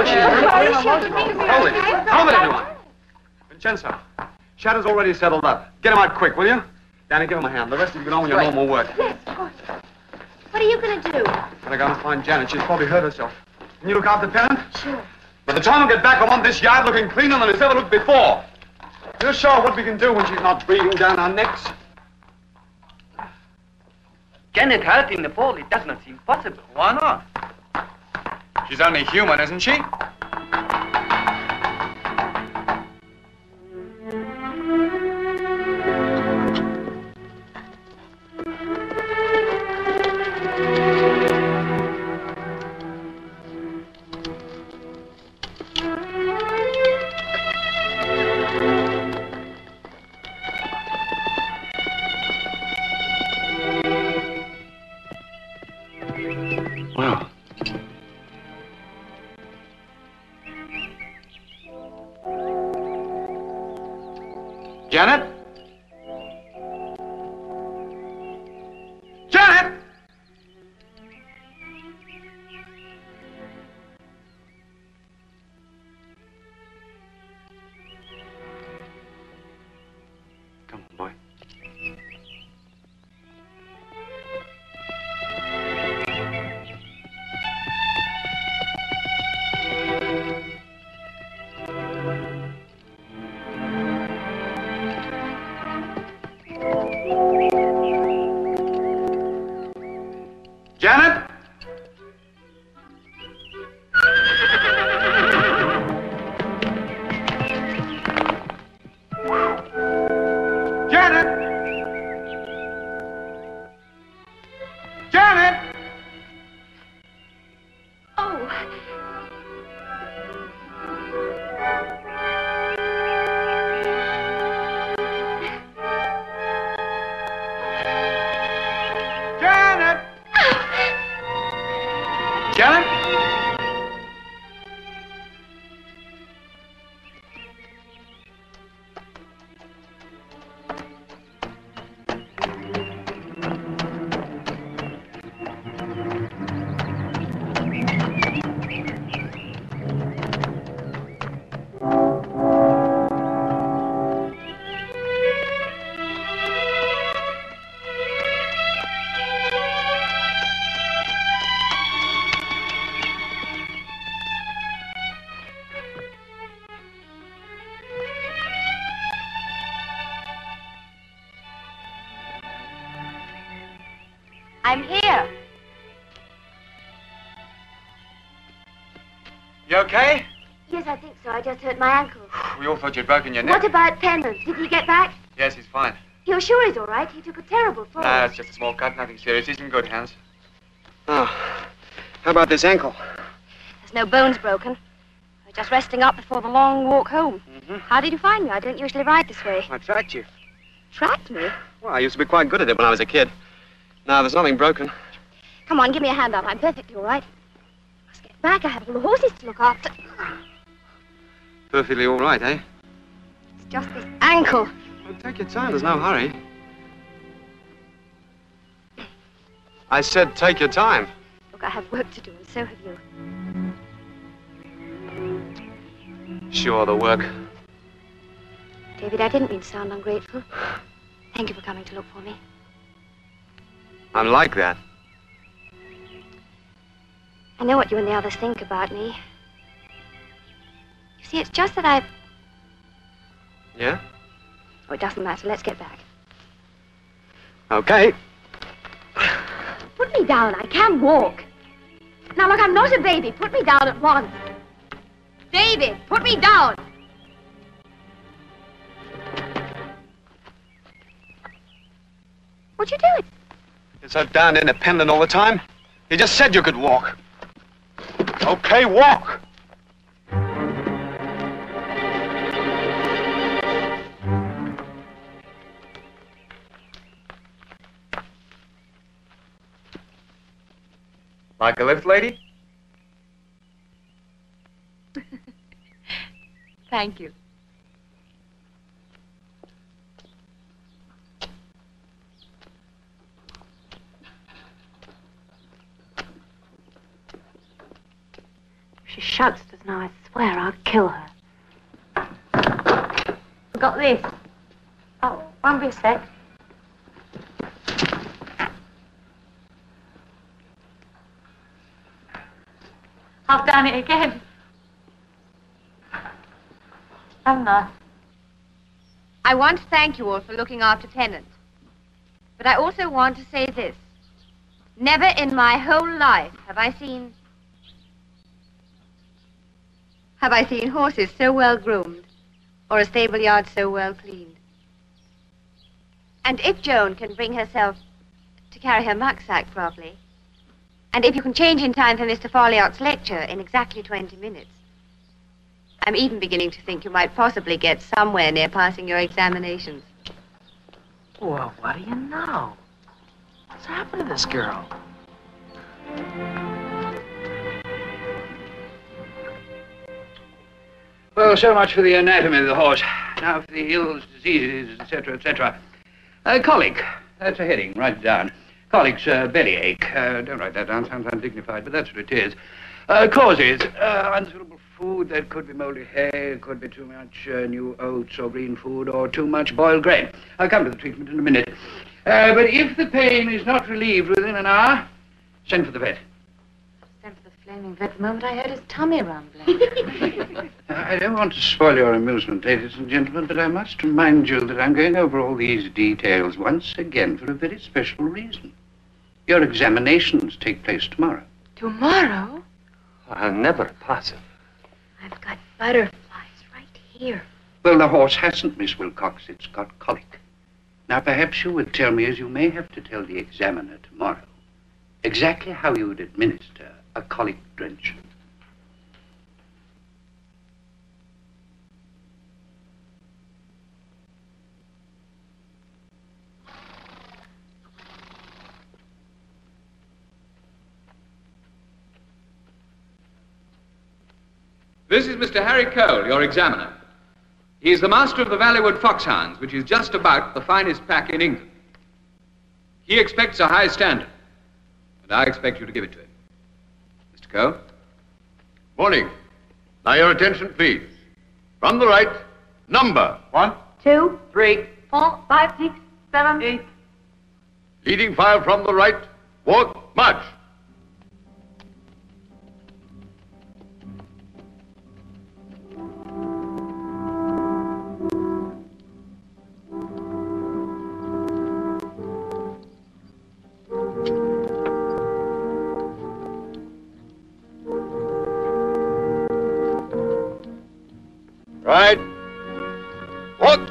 it, everyone. Vincenzo, Shadow's already settled up. Get him out quick, will you? Danny, give him a hand. The rest of you get on with your normal work. Yes, of course. What are you going to do? Gotta go and find Janet. She's probably hurt herself. Can you look after Penny? Sure. By the time I get back, I want this yard looking cleaner than it's ever looked before. You show her what we can do when she's not breathing down our necks. Janet hurt in the fall. It does not seem possible. Why not? She's only human, isn't she? Well. Janet? Janet! Come on, boy. Janet? Janet? Janet? Oh. Janet? Janet? I'm here. You okay? Yes, I think so. I just hurt my ankle. We all thought you'd broken your neck. What about Penance? Did he get back? Yes, he's fine. You're sure he's all right? He took a terrible fall. No, it's just a small cut, nothing serious. He's in good hands. Oh, how about this ankle? There's no bones broken. We're just resting up before the long walk home. How did you find me? I don't usually ride this way. I tracked you. Tracked me? Well, I used to be quite good at it when I was a kid. Now, there's nothing broken. Come on, give me a hand up. I'm perfectly all right. Must get back. I have all the horses to look after. Perfectly all right, eh? It's just this ankle. Well, take your time. There's no hurry. I said take your time. Look, I have work to do, and so have you. Sure, the work. David, I didn't mean to sound ungrateful. Thank you for coming to look for me. I'm like that. I know what you and the others think about me. You see, it's just that I... Yeah? Oh, it doesn't matter. Let's get back. Okay. Put me down. I can walk. Now, look, I'm not a baby. Put me down at once. David, put me down. What you doing? You're so darn independent all the time. You just said you could walk. Okay, walk. Like a lift, lady? Thank you. She shouts just now. I swear I'll kill her. Got this. Oh, won't be a sec. I've done it again. Haven't I? I want to thank you all for looking after Tennant. But I also want to say this. Never in my whole life have I seen horses so well groomed or a stable yard so well cleaned. And if Joan can bring herself to carry her mucksack properly, and if you can change in time for Mr. Ffolliott's lecture in exactly 20 minutes, I'm even beginning to think you might possibly get somewhere near passing your examinations. Well, what do you know? What's happened to this girl? Well, so much for the anatomy of the horse. Now for the ills, diseases, etc., etc. Colic. That's a heading. Write it down. Colic's bellyache. Don't write that down. Sounds undignified, but that's what it is. Causes. Unsuitable food. That could be moldy hay. It could be too much new oats or green food or too much boiled grain. I'll come to the treatment in a minute. But if the pain is not relieved within an hour, send for the vet. Sent for the flaming vet the moment I heard his tummy rumbling. I don't want to spoil your amusement, ladies and gentlemen, but I must remind you that I'm going over all these details once again for a very special reason. Your examinations take place tomorrow. Tomorrow? I'll never pass it. I've got butterflies right here. Well, the horse hasn't, Miss Wilcox. It's got colic. Now, perhaps you would tell me, as you may have to tell the examiner tomorrow, exactly how you would administer a colic drench. This is Mr. Harry Cole, your examiner. He is the master of the Valleywood foxhounds, which is just about the finest pack in England. He expects a high standard, and I expect you to give it to him. Mr. Cole? Morning. Now your attention, please. From the right, number. 1, 2, 3, 4, 5, 6, 7, 8. Leading file from the right, walk, march. Right. Walk.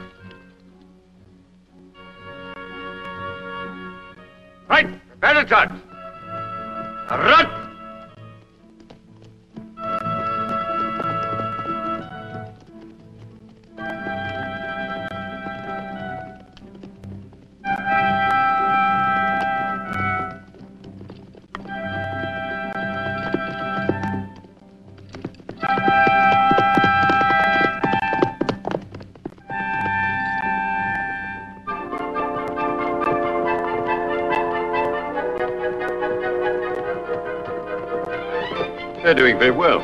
Right. Prepare to charge. Run. They're doing very well.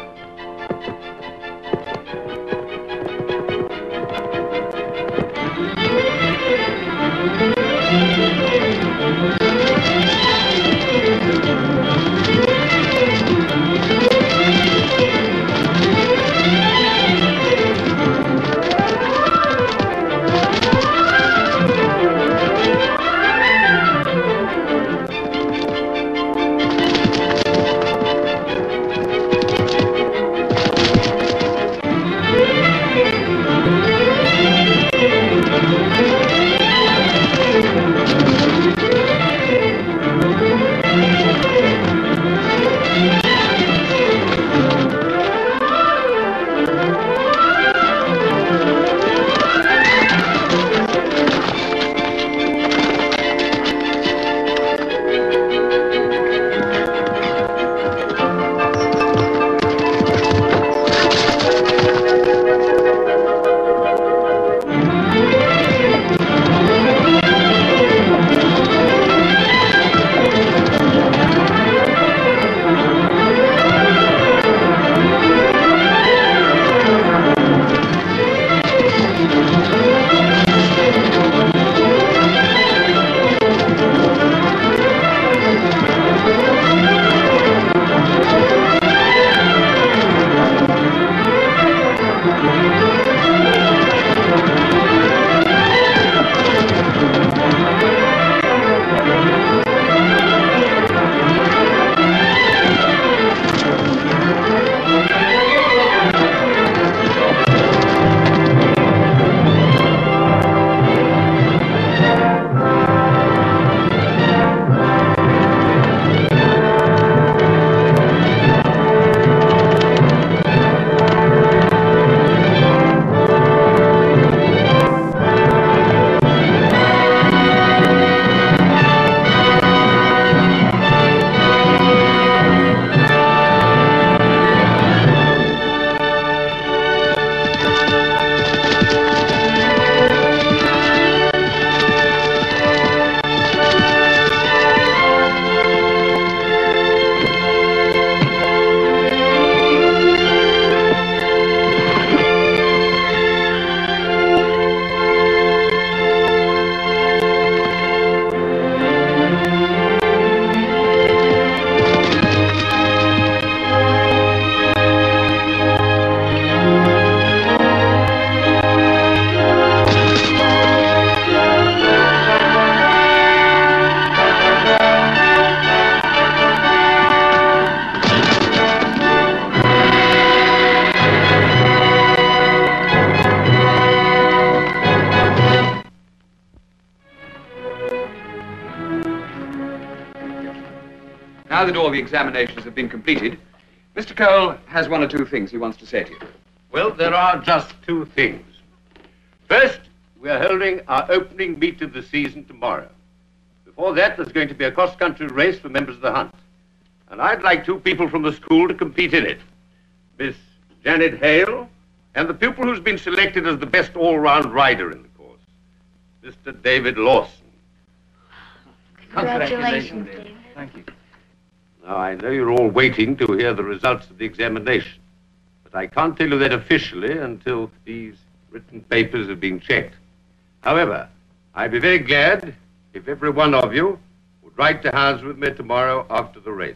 Now that all the examinations have been completed, Mr. Cole has one or two things he wants to say to you. Well, there are just two things. First, we are holding our opening meet of the season tomorrow. Before that, there's going to be a cross-country race for members of the hunt. And I'd like two people from the school to compete in it. Miss Janet Hale and the pupil who's been selected as the best all-round rider in the course, Mr. David Lawson. Congratulations, David. Thank you. Now, I know you're all waiting to hear the results of the examination, but I can't tell you that officially until these written papers have been checked. However, I'd be very glad if every one of you would ride to hounds with me tomorrow after the race.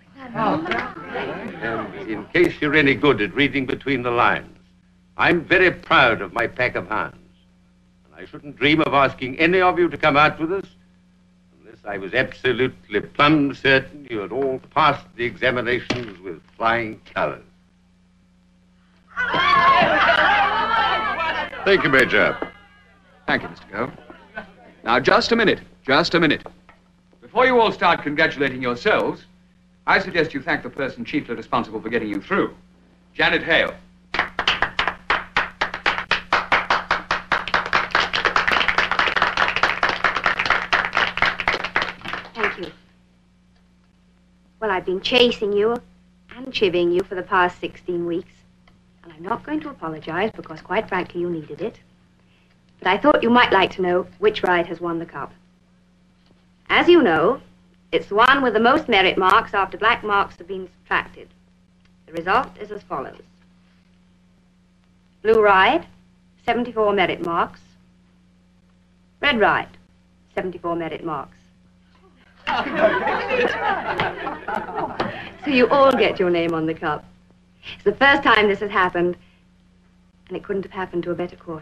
And in case you're any good at reading between the lines, I'm very proud of my pack of hounds. And I shouldn't dream of asking any of you to come out with us unless I was absolutely plumb certain you had all passed the examinations with flying colors. Thank you, Major. Thank you, Mr. Cole. Now, just a minute. Just a minute. Before you all start congratulating yourselves, I suggest you thank the person chiefly responsible for getting you through, Janet Hale. Thank you. Well, I've been chasing you and chivvying you for the past 16 weeks. And I'm not going to apologize because, quite frankly, you needed it. But I thought you might like to know which ride has won the cup. As you know, it's the one with the most merit marks after black marks have been subtracted. The result is as follows. Blue Ride, 74 merit marks. Red Ride, 74 merit marks. So you all get your name on the cup. It's the first time this has happened, and it couldn't have happened to a better course.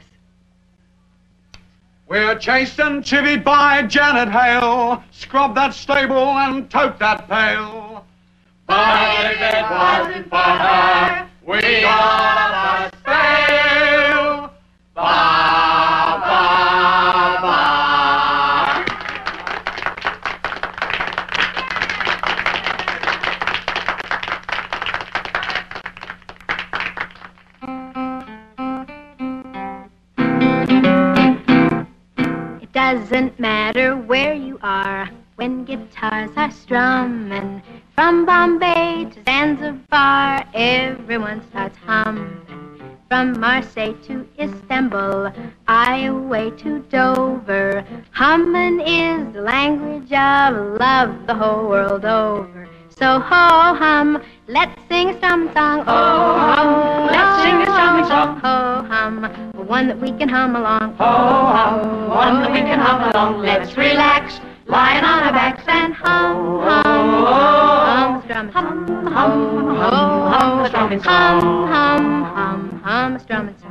We're chased and chivied by Janet Hale. Scrub that stable and tote that pail. But if it wasn't for her, we all of us fail. Ba, ba, ba. Doesn't matter where you are when guitars are strumming. From Bombay to Zanzibar, everyone starts humming. From Marseille to Istanbul, Iowa to Dover, humming is the language of love the whole world over. So ho hum, let's sing a strumming song. Oh hum, let's sing a strumming song. Ho hum, one that we can hum along. Ho hum, one that we can hum along. Let's relax, lying on our backs and hum hum, hum strumming, hum hum hum hum strumming song. Hum hum hum strumming song.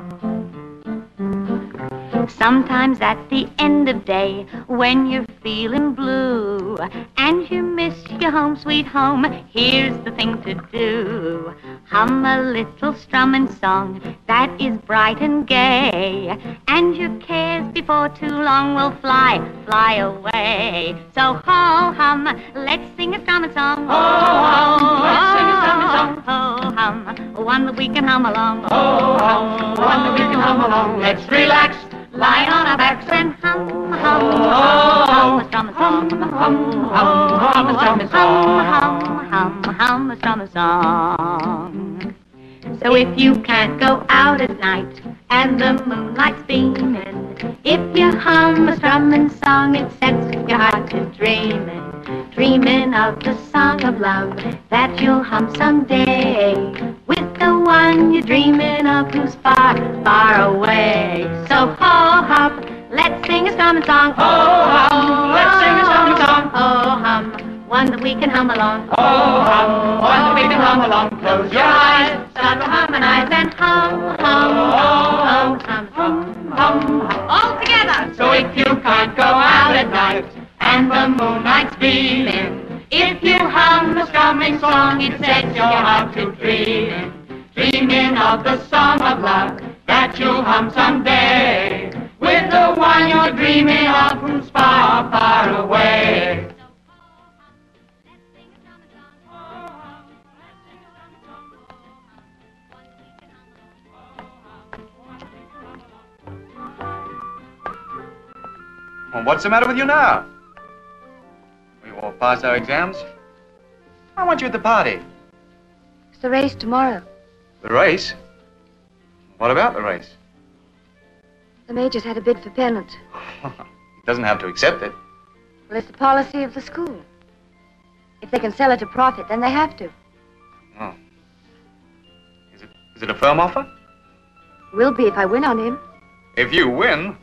Sometimes at the end of day, when you're feeling blue and you miss your home sweet home, here's the thing to do. Hum a little strumming song that is bright and gay, and your cares before too long will fly away. So ho hum, let's sing a strumming song. Ho hum, let's sing a strumming song. Ho hum, one that we can hum along. Ho hum, one that we can hum along. Let's relax, lie on our backs and hum, hum, hum, a strumming song. Hum, hum, hum, a strumming song. Hum, hum, hum, a strumming song. So if you can't go out at night and the moonlight's beaming, if you hum a strumming song, it sets your heart to dreaming, dreaming of the song of love that you'll hum someday with the one you're dreaming of who's far, far away. So ho hum, let's sing a strumming song. Ho hum, let's sing a strumming song. Ho hum, one that we can hum along. Ho hum, one that we can hum along. Close your eyes, start to harmonize and hum, hum, hum, hum, hum, hum, hum, all together. So if you can't go out at night and the moonlight's beaming, if you hum a strumming song, it sets your heart to dreaming, dreaming of the song of love that you'll hum someday with the one you're dreaming of who's far, far away. Well, what's the matter with you now? We all passed our exams. I want you at the party. It's the race tomorrow. The race? What about the race? The Major's had a bid for pennant. He doesn't have to accept it. Well, it's the policy of the school. If they can sell it a profit, then they have to. Oh. Is it a firm offer? Will be if I win on him. If you win,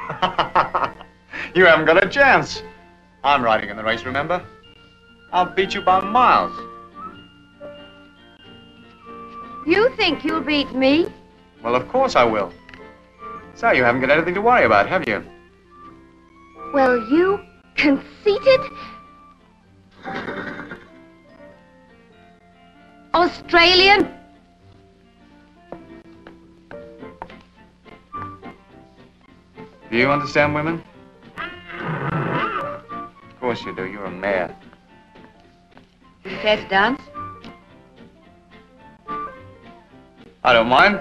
you haven't got a chance. I'm riding in the race, remember? I'll beat you by miles. You think you'll beat me? Well, of course I will. So you haven't got anything to worry about, have you? Well, you conceited Australian. Do you understand women? Of course you do. You're a mare. You care to dance? I don't mind.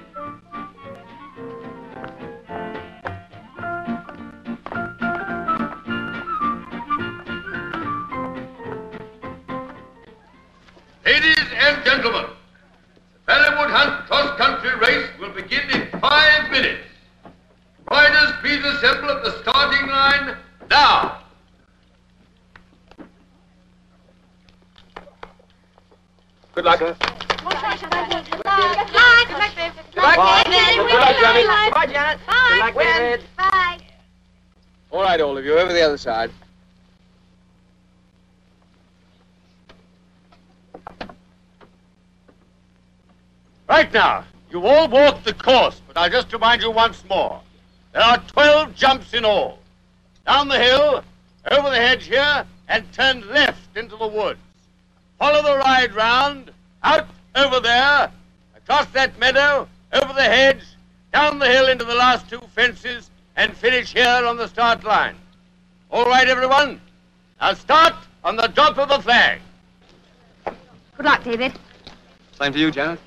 Ladies and gentlemen, the Valleywood Hunt cross-country race will begin in 5 minutes. Riders, please assemble at the starting line now. Good luck, sir. Good luck, David. Good luck, Janet. Bye, Janet. Bye. Good luck, David. Bye. All right, all of you, over the other side. Right now, you've all walked the course, but I'll just remind you once more. There are 12 jumps in all. Down the hill, over the hedge here, and turn left into the woods. Follow the ride round, out over there, across that meadow, over the hedge, down the hill into the last 2 fences, and finish here on the start line. All right, everyone? Now start on the drop of the flag. Good luck, David. Same to you, Janet.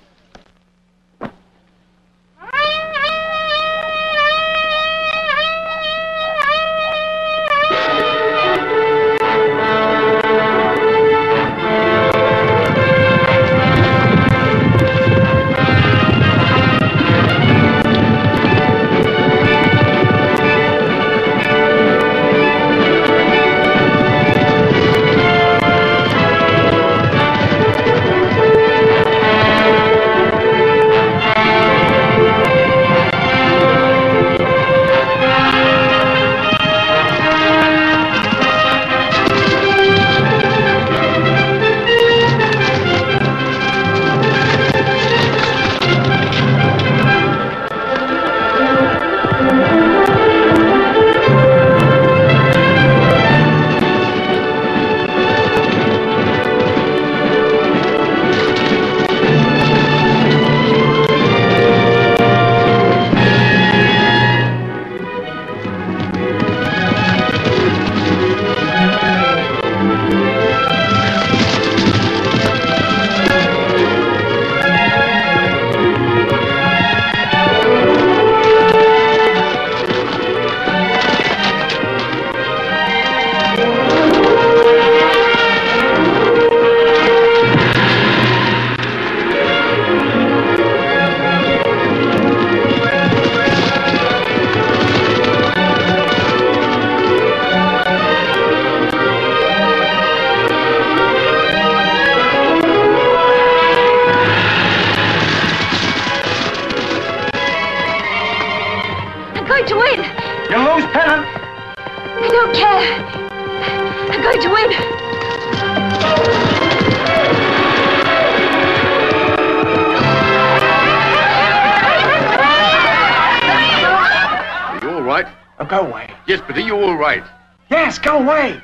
Go away. Yes, but are you all right? Yes, go away.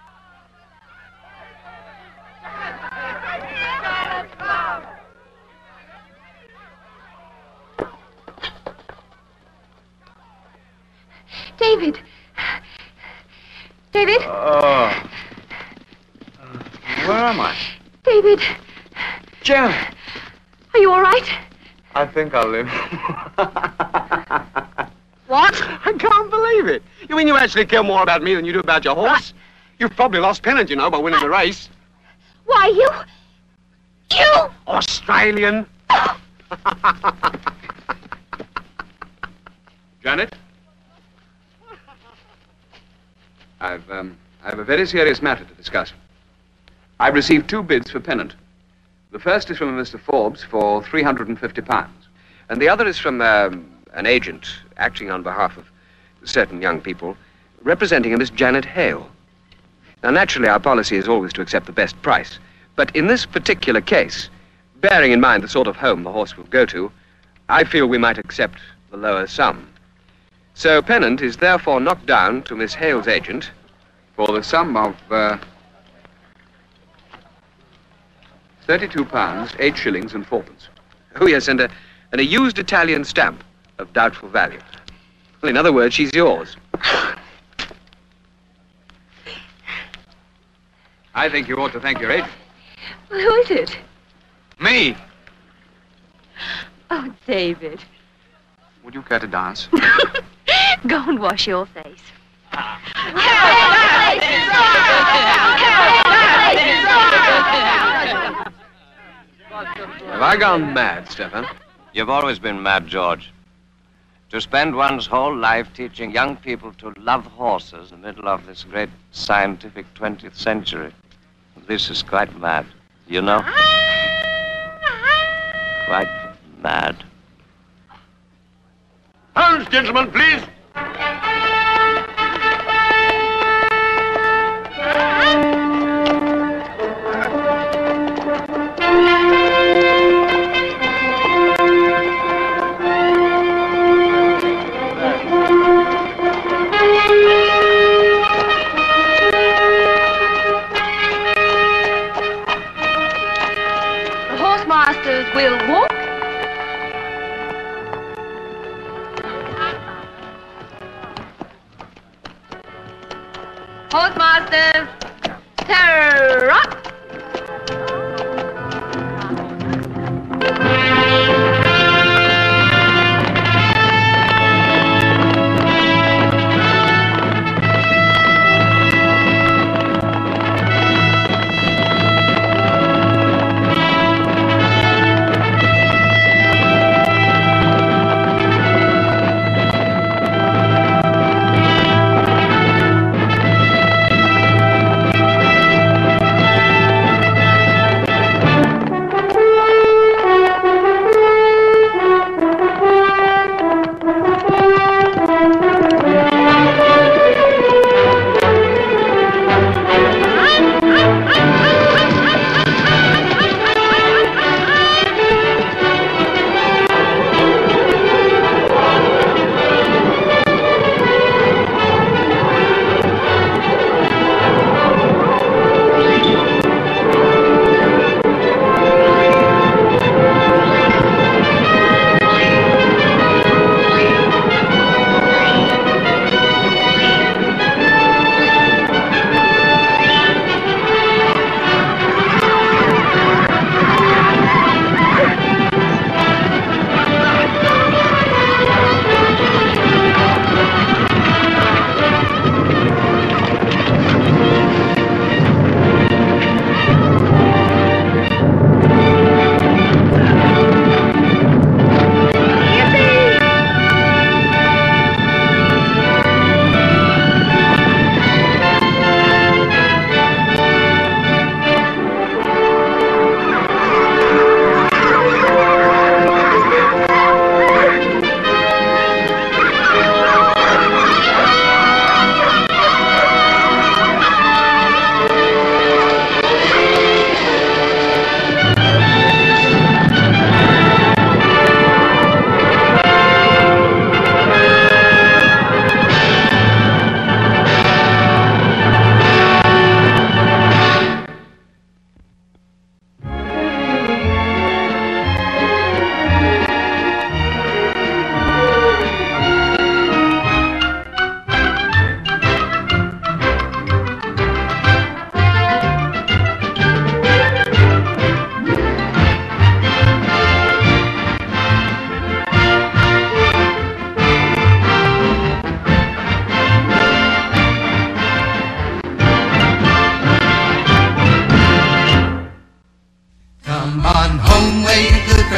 David. David? Where am I? David. Janet. Are you all right? I think I'll live. What? I can't believe it. You mean you actually care more about me than you do about your horse? You've probably lost Pennant, you know, by winning the race. Why, you... Australian. Janet? I have a very serious matter to discuss. I've received 2 bids for Pennant. The first is from Mr. Forbes for £350. And the other is from an agent acting on behalf of certain young people, representing a Miss Janet Hale. Now, naturally, our policy is always to accept the best price. But in this particular case, bearing in mind the sort of home the horse will go to, I feel we might accept the lower sum. So Pennant is therefore knocked down to Miss Hale's agent for the sum of £32, 8 shillings and 4 pence. Oh, yes, and a used Italian stamp of doubtful value. Well, in other words, she's yours. I think you ought to thank your agent. Well, who is it? Me. Oh, David. Would you care to dance? Go and wash your face. Have I gone mad, Stefan? You've always been mad, George. To spend one's whole life teaching young people to love horses in the middle of this great scientific 20th century. This is quite mad, you know? Quite mad. Hands, gentlemen, please. The Horsemasters will walk. Horsemasters, trot!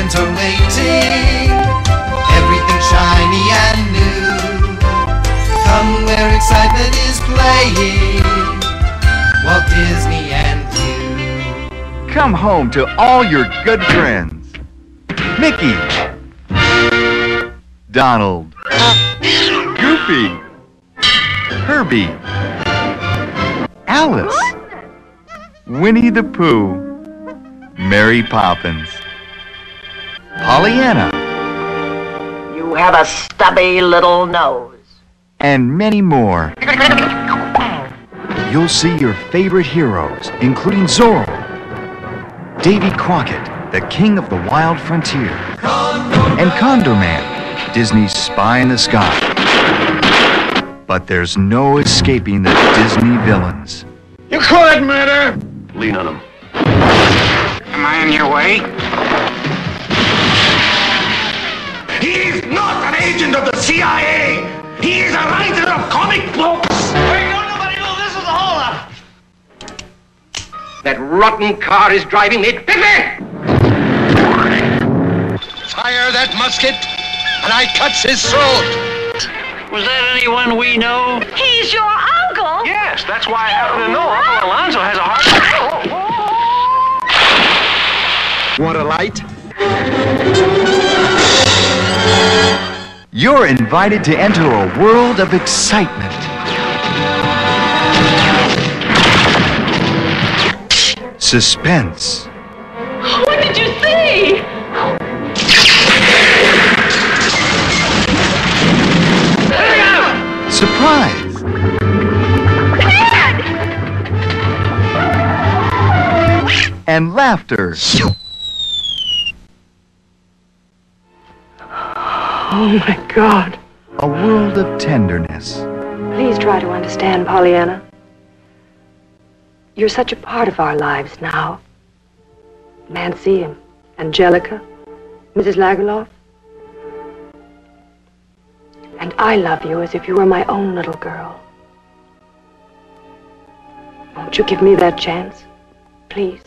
trains are waiting, everything shiny and new. Come where excitement is playing, Walt Disney and you. Come home to all your good friends. Mickey, Donald, Goofy, Herbie, Alice, Winnie the Pooh, Mary Poppins, Pollyanna, You have a stubby little nose. and many more. You'll see your favorite heroes, including Zorro, Davy Crockett, the king of the wild frontier, and Condor Man, Disney's spy in the sky. But there's no escaping the Disney villains. You call it murder? Lean on him. Am I in your way? He's not an agent of the CIA! He is a writer of comic books! Hey, don't nobody know this is a hole-up! That rotten car is driving me piffy! Fire that musket, and I cuts his throat! Was that anyone we know? He's your uncle? Yes, that's why I happen to know Uncle Alonzo has a heart. Want a light? You're invited to enter a world of excitement. Suspense. What did you see? Surprise. And laughter. Oh, my God. A world of tenderness. Please try to understand, Pollyanna. You're such a part of our lives now. Nancy and Angelica, Mrs. Lagerlof. And I love you as if you were my own little girl. Won't you give me that chance? Please.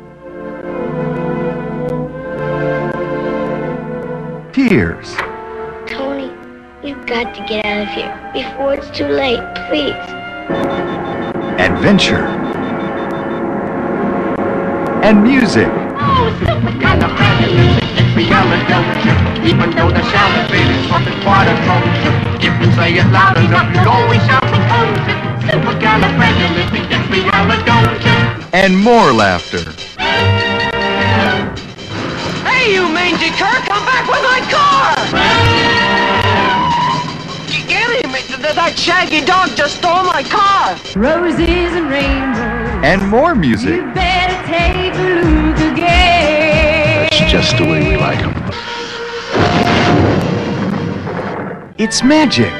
Tears. Tony, we've got to get out of here before it's too late, please. Adventure. And music. Even though the sound of it is something quite atrocious. If you say it loud enough, you always sound precocious. Supercalifragilisticexpialidocious. And more laughter. Hey, you mangy Kirk, come back with my car! Get him! That shaggy dog just stole my car! Roses and rainbows. And more music. You better take a look again. It's just the way we like them. It's magic.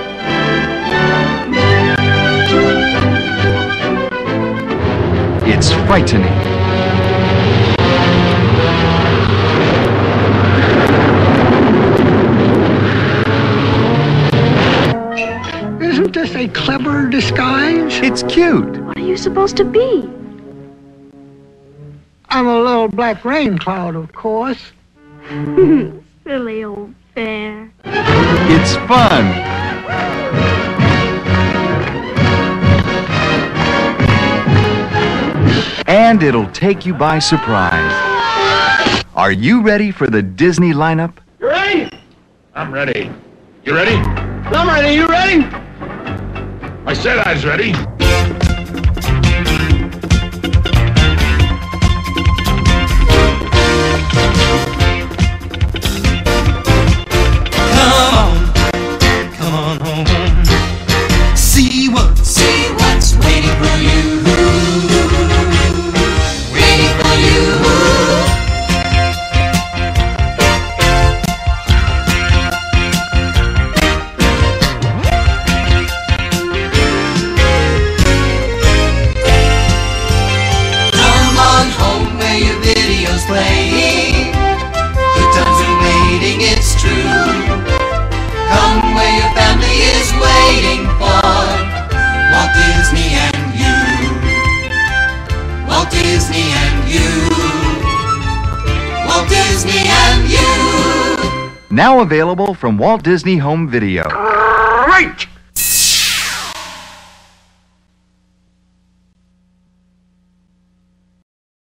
It's frightening. Isn't this a clever disguise? It's cute. What are you supposed to be? I'm a little black rain cloud, of course. Silly old bear. It's fun. And it'll take you by surprise. Are you ready for the Disney lineup? You ready? I'm ready. You ready? I'm ready. You ready? I said I was ready. Come on home. See what's waiting for you. Waiting for you. Now available from Walt Disney Home Video. Great!